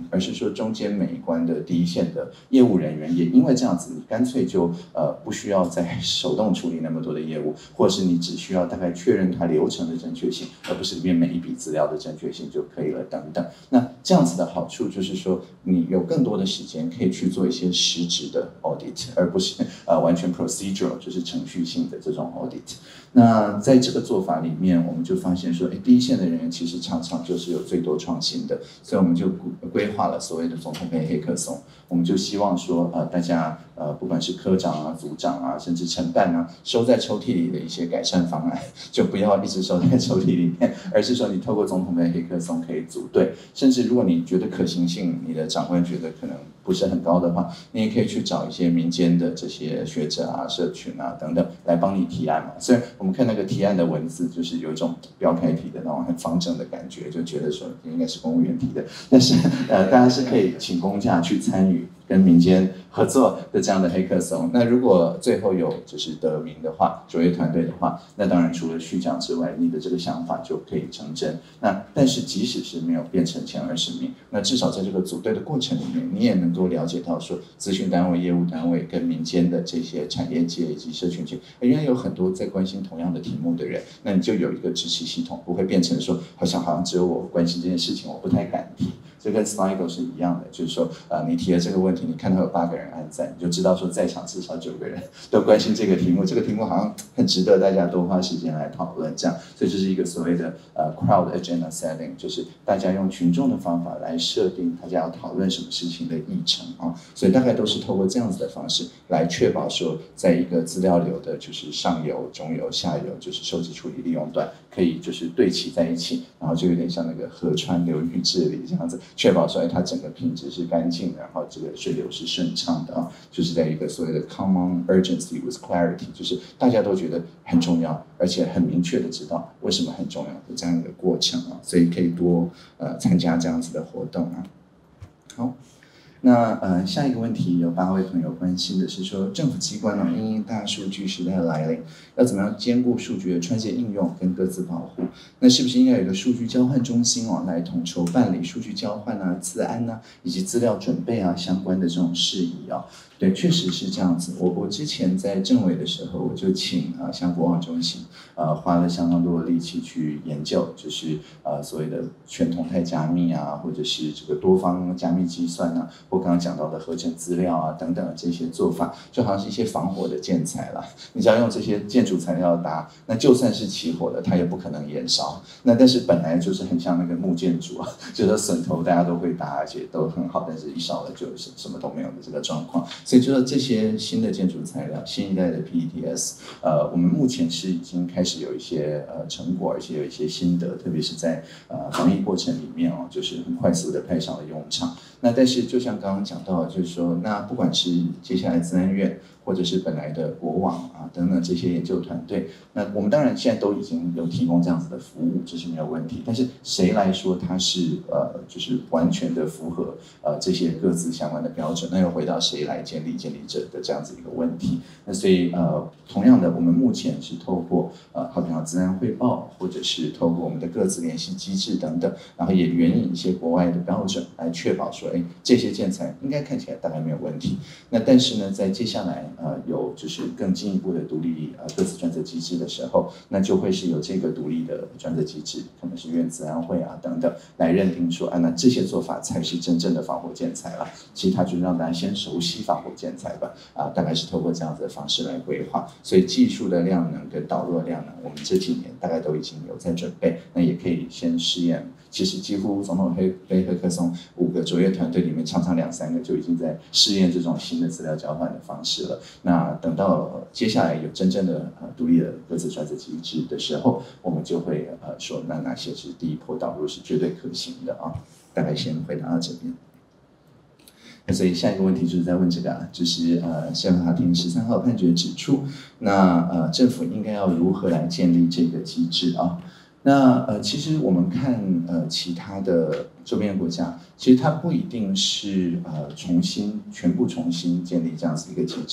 而是说中间每一关的第一线的业务人员也因为这样子，你干脆就不需要再手动处理那么多的业务，或者是你只需要大概确认它流程的正确性，而不是里面每一笔资料的正确性就可以了等等。那这样子的好处就是说，你有更多的时间可以去做一些实质的 audit， 而不是完全 procedural 就是程序性的这种 audit。那在这个做法里面，我们就发现说，第一线的人员其实常常就是有最多创新的，所以我们就规划了所谓的总统杯黑客松。我们就希望说，大家不管是科长啊、组长啊，甚至承办啊，收在抽屉里的一些改善方案，就不要一直收在抽屉里面，而是说你透过总统杯黑客松可以组队，甚至如果你觉得可行性，你的长官觉得可能不是很高的话，你也可以去找一些民间的这些学者啊、社群啊等等来帮你提案嘛。虽然我们看那个提案的文字，就是有一种标开题的那种很方正的感觉，就觉得说应该是公务员提的，但是大家是可以请公假去参与跟民间合作的这样的黑客松。那如果最后有就是得名的话，卓越团队的话，那当然除了续奖之外，你的这个想法就可以成真。那但是即使是没有变成前20名，那至少在这个组队的过程里面，你也能够了解到说，咨询单位、业务单位跟民间的这些产业界以及社群界，原来有很多在关心同样的题目的人，那你就有一个支持系统，不会变成说好像只有我关心这件事情，我不太敢提。这跟 Slido 是一样的，就是说，你提了这个问题，你看到有8个人按赞，你就知道说在场至少9个人都关心这个题目，这个题目好像很值得大家多花时间来讨论，这样，所以这是一个所谓的crowd agenda setting， 就是大家用群众的方法来设定大家要讨论什么事情的议程啊，所以大概都是透过这样子的方式来确保说，在一个资料流的就是上游、中游、下游，就是收集、处理、利用端，可以就是对齐在一起，然后就有点像那个河川流域治理这样子。确保说，它整个品质是干净的，然后这个水流是顺畅的啊，就是在一个所谓的 common urgency with clarity， 就是大家都觉得很重要，而且很明确的知道为什么很重要的这样一个过程啊，所以可以多参加这样子的活动啊。好。那下一个问题有8位朋友关心的是说，政府机关因应大数据时代的来临，要怎么样兼顾数据的穿线应用跟各自保护？那是不是应该有一个数据交换中心来统筹办理数据交换啊、资安啊以及资料准备啊相关的这种事宜啊？对，确实是这样子。我之前在政委的时候，我就请像国网中心花了相当多的力气去研究，就是所谓的全动态加密啊，或者是这个多方加密计算啊，或刚刚讲到的合成资料啊等等的这些做法，就好像是一些防火的建材啦。你只要用这些建筑材料搭，那就算是起火了，它也不可能延烧。那但是本来就是很像那个木建筑啊，就是榫头大家都会搭，而且都很好，但是一烧了就什么都没有的这个状况。所以就说这些新的建筑材料，新一代的 PETS， 我们目前是已经开始有一些成果，而且有一些心得，特别是在防疫过程里面就是很快速的派上了用场。那但是就像刚刚讲到的，就是说，那不管是接下来资安院，或者是本来的国网啊等等这些研究团队，那我们当然现在都已经有提供这样子的服务，这是没有问题。但是谁来说它是就是完全的符合这些各自相关的标准？那又回到谁来建立者的这样子一个问题。那所以同样的，我们目前是透过好比说资安汇报，或者是透过我们的各自联系机制等等，然后也援引一些国外的标准来确保说，这些建材应该看起来大概没有问题。那但是呢，在接下来有就是更进一步的独立各自专责机制的时候，那就会是有这个独立的专责机制，可能是院资安会啊等等，来认定说那这些做法才是真正的防火建材了。其他就是让大家先熟悉防火建材吧，大概是透过这样子的方式来规划。所以技术的量能跟导入的量能，我们这几年大概都已经有在准备，那也可以先试验。其实几乎总统杯黑客松5个卓越团队里面，常常2、3个就已经在试验这种新的资料交换的方式了。那等到接下来有真正的独立的各自专责机制的时候，我们就会说那哪些是第一波导入是绝对可行的啊？大概先回答到这边。那所以下一个问题就是在问这个就是司法法庭13号判决指出，那政府应该要如何来建立这个机制啊？那其实我们看其他的周边国家，其实它不一定是全部重新建立这样子一个机制。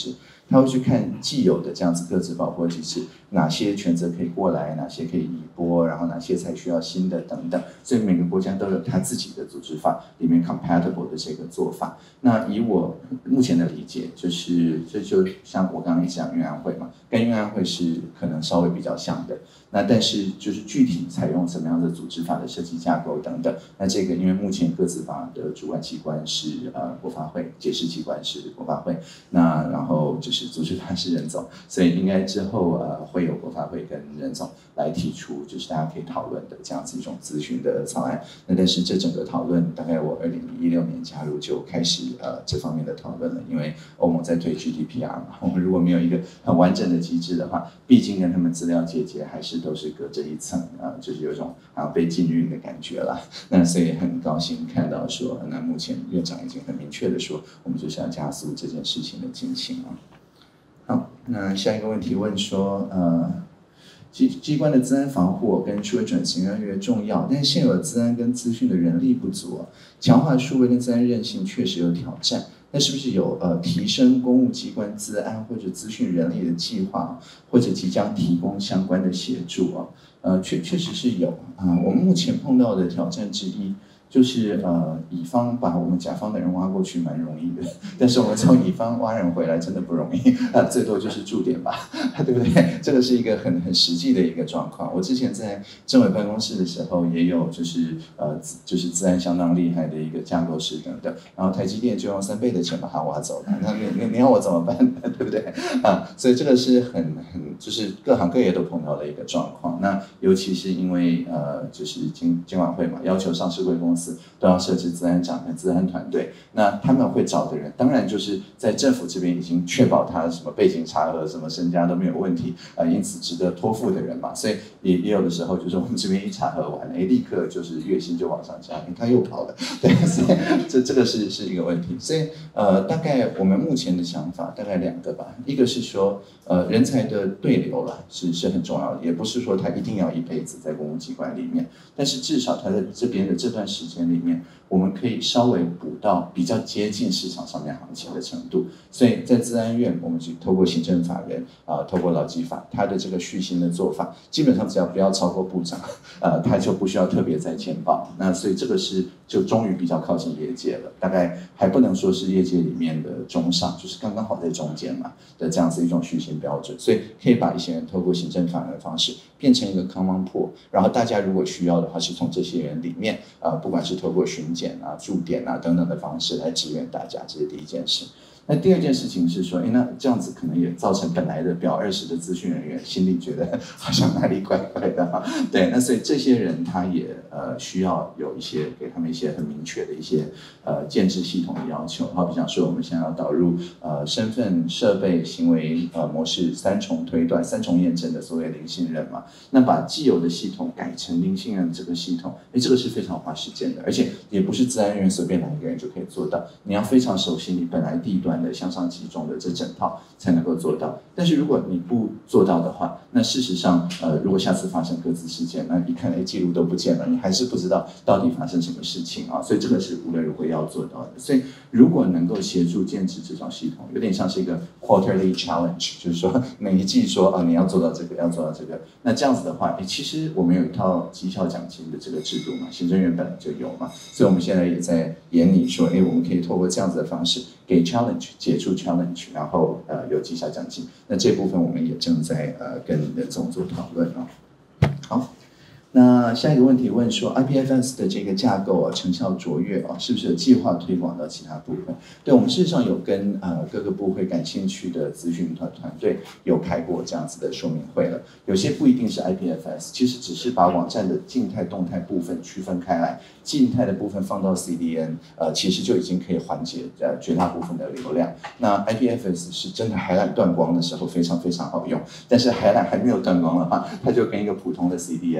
他会去看既有的这样子个资保护机制，哪些权责可以过来，哪些可以移拨，然后哪些才需要新的等等。所以每个国家都有他自己的组织法里面 compatible 的这个做法。那以我目前的理解，就是这就像我刚刚也讲运安会嘛，跟运安会是可能稍微比较像的。那但是就是具体采用什么样的组织法的设计架构等等，那这个因为目前个资法的主管机关是国发会，解释机关是国发会，那然后就是组织法是任总，所以应该之后会有国发会跟任总来提出就是大家可以讨论的这样子一种咨询的草案。那但是这整个讨论大概我2016年加入就开始这方面的讨论了，因为欧盟在推 GDPR 嘛，我们如果没有一个很完整的机制的话，毕竟跟他们资料结节还是都是隔着一层就是有一种被禁运的感觉啦。那所以很高兴看到说，那目前院长已经很明确的说，我们就是要加速这件事情的进行啊。好，那下一个问题问说，机关的资安防护跟数位转型越来越重要，但是现有的资安跟资讯的人力不足，强化数位跟资安韧性确实有挑战。那是不是有提升公务机关资安或者资讯人力的计划，或者即将提供相关的协助啊？确实是有我们目前碰到的挑战之一。就是乙方把我们甲方的人挖过去蛮容易的，但是我们从乙方挖人回来真的不容易最多就是驻点吧，对不对？这个是一个很实际的一个状况。我之前在政委办公室的时候，也有就是资安相当厉害的一个架构师等等，然后台积电就用3倍的钱把它挖走了，那你要我怎么办呢？对不对所以这个是很就是各行各业都碰到的一个状况。那尤其是因为就是金管会嘛，要求上市柜公司都要设置资安长跟资安团队，那他们会找的人，当然就是在政府这边已经确保他什么背景查核、什么身家都没有问题因此值得托付的人嘛，所以也有的时候就是我们这边一查核完，立刻就是月薪就往上加，他又跑了，对，所以这个是一个问题。所以大概我们目前的想法大概2个吧，一个是说人才的对流了是很重要的，也不是说他一定要一辈子在公务机关里面，但是至少他在这边的这段时间里面，我们可以稍微补到比较接近市场上面行情的程度。所以在资安院，我们是透过行政法人透过劳基法，他的这个续薪的做法，基本上只要不要超过部长他就不需要特别再签报。那所以这个是就终于比较靠近业界了，大概还不能说是业界里面的中上，就是刚刚好在中间嘛的这样子一种续薪标准。所以可以把一些人透过行政法人的方式变成一个 common pool， 然后大家如果需要的话，是从这些人里面不管是透过巡检驻点等等的方式来支援大家，这是第一件事。那第二件事情是说，那这样子可能也造成本来的表20的资讯人员心里觉得好像哪里怪怪的对，那所以这些人他也需要有一些给他们一些很明确的一些建制系统的要求。好比讲说，我们现在要导入身份、设备、行为模式3重推断、3重验证的所谓零信任嘛，那把既有的系统改成零信任这个系统，这个是非常花时间的，而且也不是资安人随便哪一个人就可以做到，你要非常熟悉你本来地端的向上集中的这整套才能够做到。但是如果你不做到的话，那事实上如果下次发生各自事件，那一看记录都不见了，你还是不知道到底发生什么事情所以这个是无论如何要做到的。所以如果能够协助建制这种系统，有点像是一个 quarterly challenge， 就是说每一季说你要做到这个，要做到这个，那这样子的话其实我们有一套绩效奖金的这个制度嘛，行政院本来就有嘛，所以我们现在也在研拟说我们可以透过这样子的方式给 challenge 解除 challenge， 然后有绩效奖金。那这部分我们也正在跟任总做讨论好，那下一个问题问说 IPFS 的这个架构成效卓越是不是有计划推广到其他部分？对，我们事实上有跟各个部会感兴趣的咨询团队有开过这样子的说明会了。有些不一定是 IPFS， 其实只是把网站的静态、动态部分区分开来，静态的部分放到 CDN， 其实就已经可以缓解绝大部分的流量。那 IPFS 是真的海缆断光的时候非常非常好用，但是海缆还没有断光的话，它就跟一个普通的 CDN 大概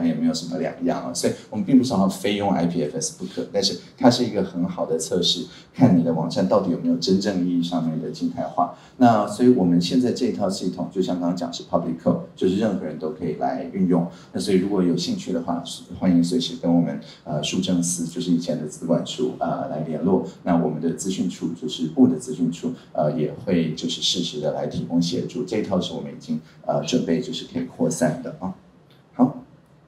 也没有什么两样啊。所以我们并不是要非用 IPFS 不可，但是它是一个很好的测试，看你的网站到底有没有真正意义上面的静态化。那所以我们现在这一套系统，就像刚刚讲是 public code， 就是任何人都可以来运用。那所以如果有兴趣的话，欢迎随时跟我们数政司，就是以前的资管处来联络。那我们的资讯处就是部的资讯处也会就是适时的来提供协助。这一套是我们已经准备就是可以扩散的啊。好，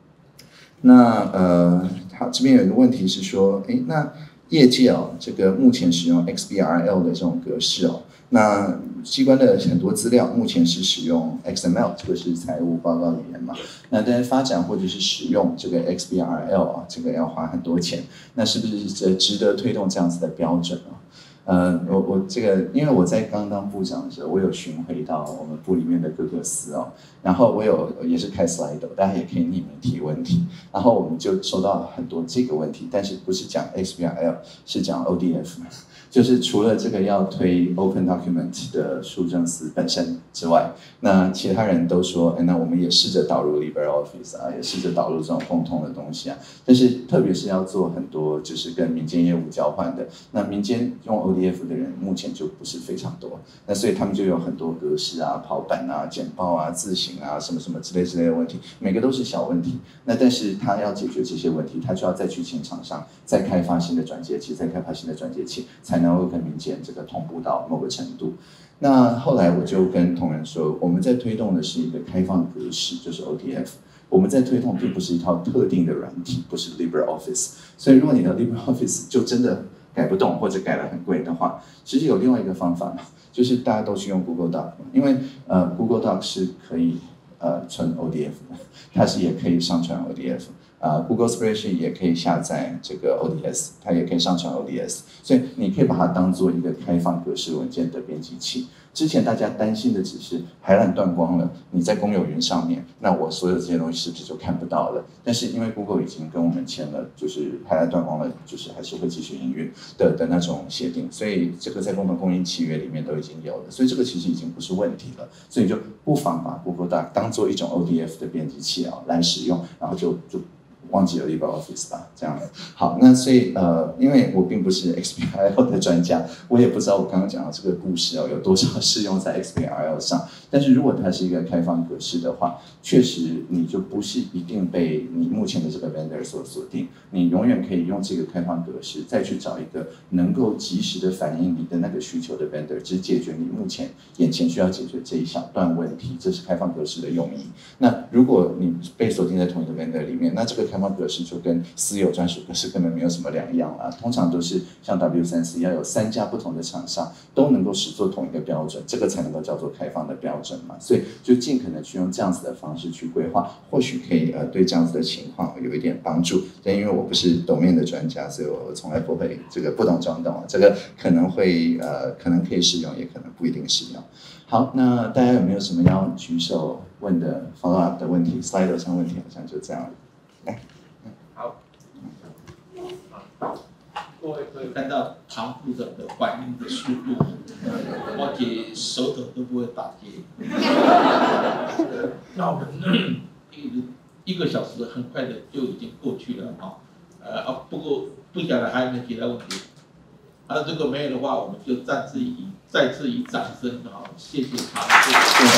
那好，这边有一个问题是说，那业界这个目前使用 XBRL 的这种格式那机关的很多资料目前是使用 XML， 这个是财务报告语言嘛。那但是发展或者是使用这个 XBRL 这个要花很多钱。那是不是值得推动这样子的标准我这个，因为我在刚当部长的时候，我有巡回到我们部里面的各个司然后我也是开 Slido， 大家也可以匿名提问题，然后我们就收到很多这个问题，但是不是讲 XBRL， 是讲 ODF。就是除了这个要推 Open Document 的数政司本身之外，那其他人都说，那我们也试着导入 LibreOffice 也试着导入这种共通的东西但是特别是要做很多就是跟民间业务交换的，那民间用 ODF 的人目前就不是非常多，那所以他们就有很多格式跑版简报字型什么什么之类的问题，每个都是小问题。那但是他要解决这些问题，他就要再去请厂商再开发新的转接器，再开发新的转接器，才能够跟民间这个同步到某个程度。那后来我就跟同仁说，我们在推动的是一个开放格式，就是 ODF。我们在推动并不是一套特定的软体，不是 LibreOffice。所以如果你的 LibreOffice 就真的改不动或者改得很贵的话，其实有另外一个方法就是大家都去用 Google Doc， 因为Google Doc 是可以存 ODF 的，它是也可以上传 ODF。Google Spreadsheet 也可以下载这个 ODS， 它也可以上传 ODS， 所以你可以把它当做一个开放格式文件的编辑器。之前大家担心的只是海缆断光了，你在公有云上面，那我所有这些东西是不是就看不到了？但是因为 Google 已经跟我们签了，就是海缆断光了，就是还是会继续营运的那种协定，所以这个在共同供应契约里面都已经有了，所以这个其实已经不是问题了。所以就不妨把 Google Doc 当做一种 ODF 的编辑器来使用，然后就忘记了 LibreOffice 吧，这样好。那所以因为我并不是 XBRL 的专家，我也不知道我刚刚讲的这个故事有多少适用在 XBRL 上。但是如果它是一个开放格式的话，确实你就不是一定被你目前的这个 vendor 所锁定，你永远可以用这个开放格式再去找一个能够及时的反映你的那个需求的 vendor， 只解决你目前眼前需要解决这一小段问题，这是开放格式的用意。那如果你被锁定在同一个 vendor 里面，那这个开放格式就跟私有专属格式根本没有什么两样通常都是像 W3C 要有3家不同的厂商都能够实作同一个标准，这个才能够叫做开放的标准嘛。所以就尽可能去用这样子的方式去规划，或许可以对这样子的情况有一点帮助。但因为我不是domain的专家，所以我从来不会这个不懂装懂，这个可能会可能可以适用，也可能不一定适用。好，那大家有没有什么要举手问的 follow up 的问题 ？Slido 上问题好像就这样了。来， 好，各位可以看到唐部长的反应的速度，而且手头都不会打结。那我们1个小时很快的就已经过去了不过不晓得还有没有其他问题。如果没有的话，我们就再次以掌声谢谢唐部长，谢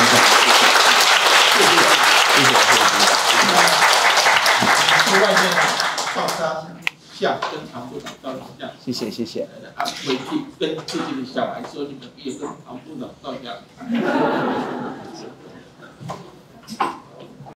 谢外面赵商下跟唐部长照相， 谢谢。 回去跟自己的小孩说，你们也跟唐部长照相。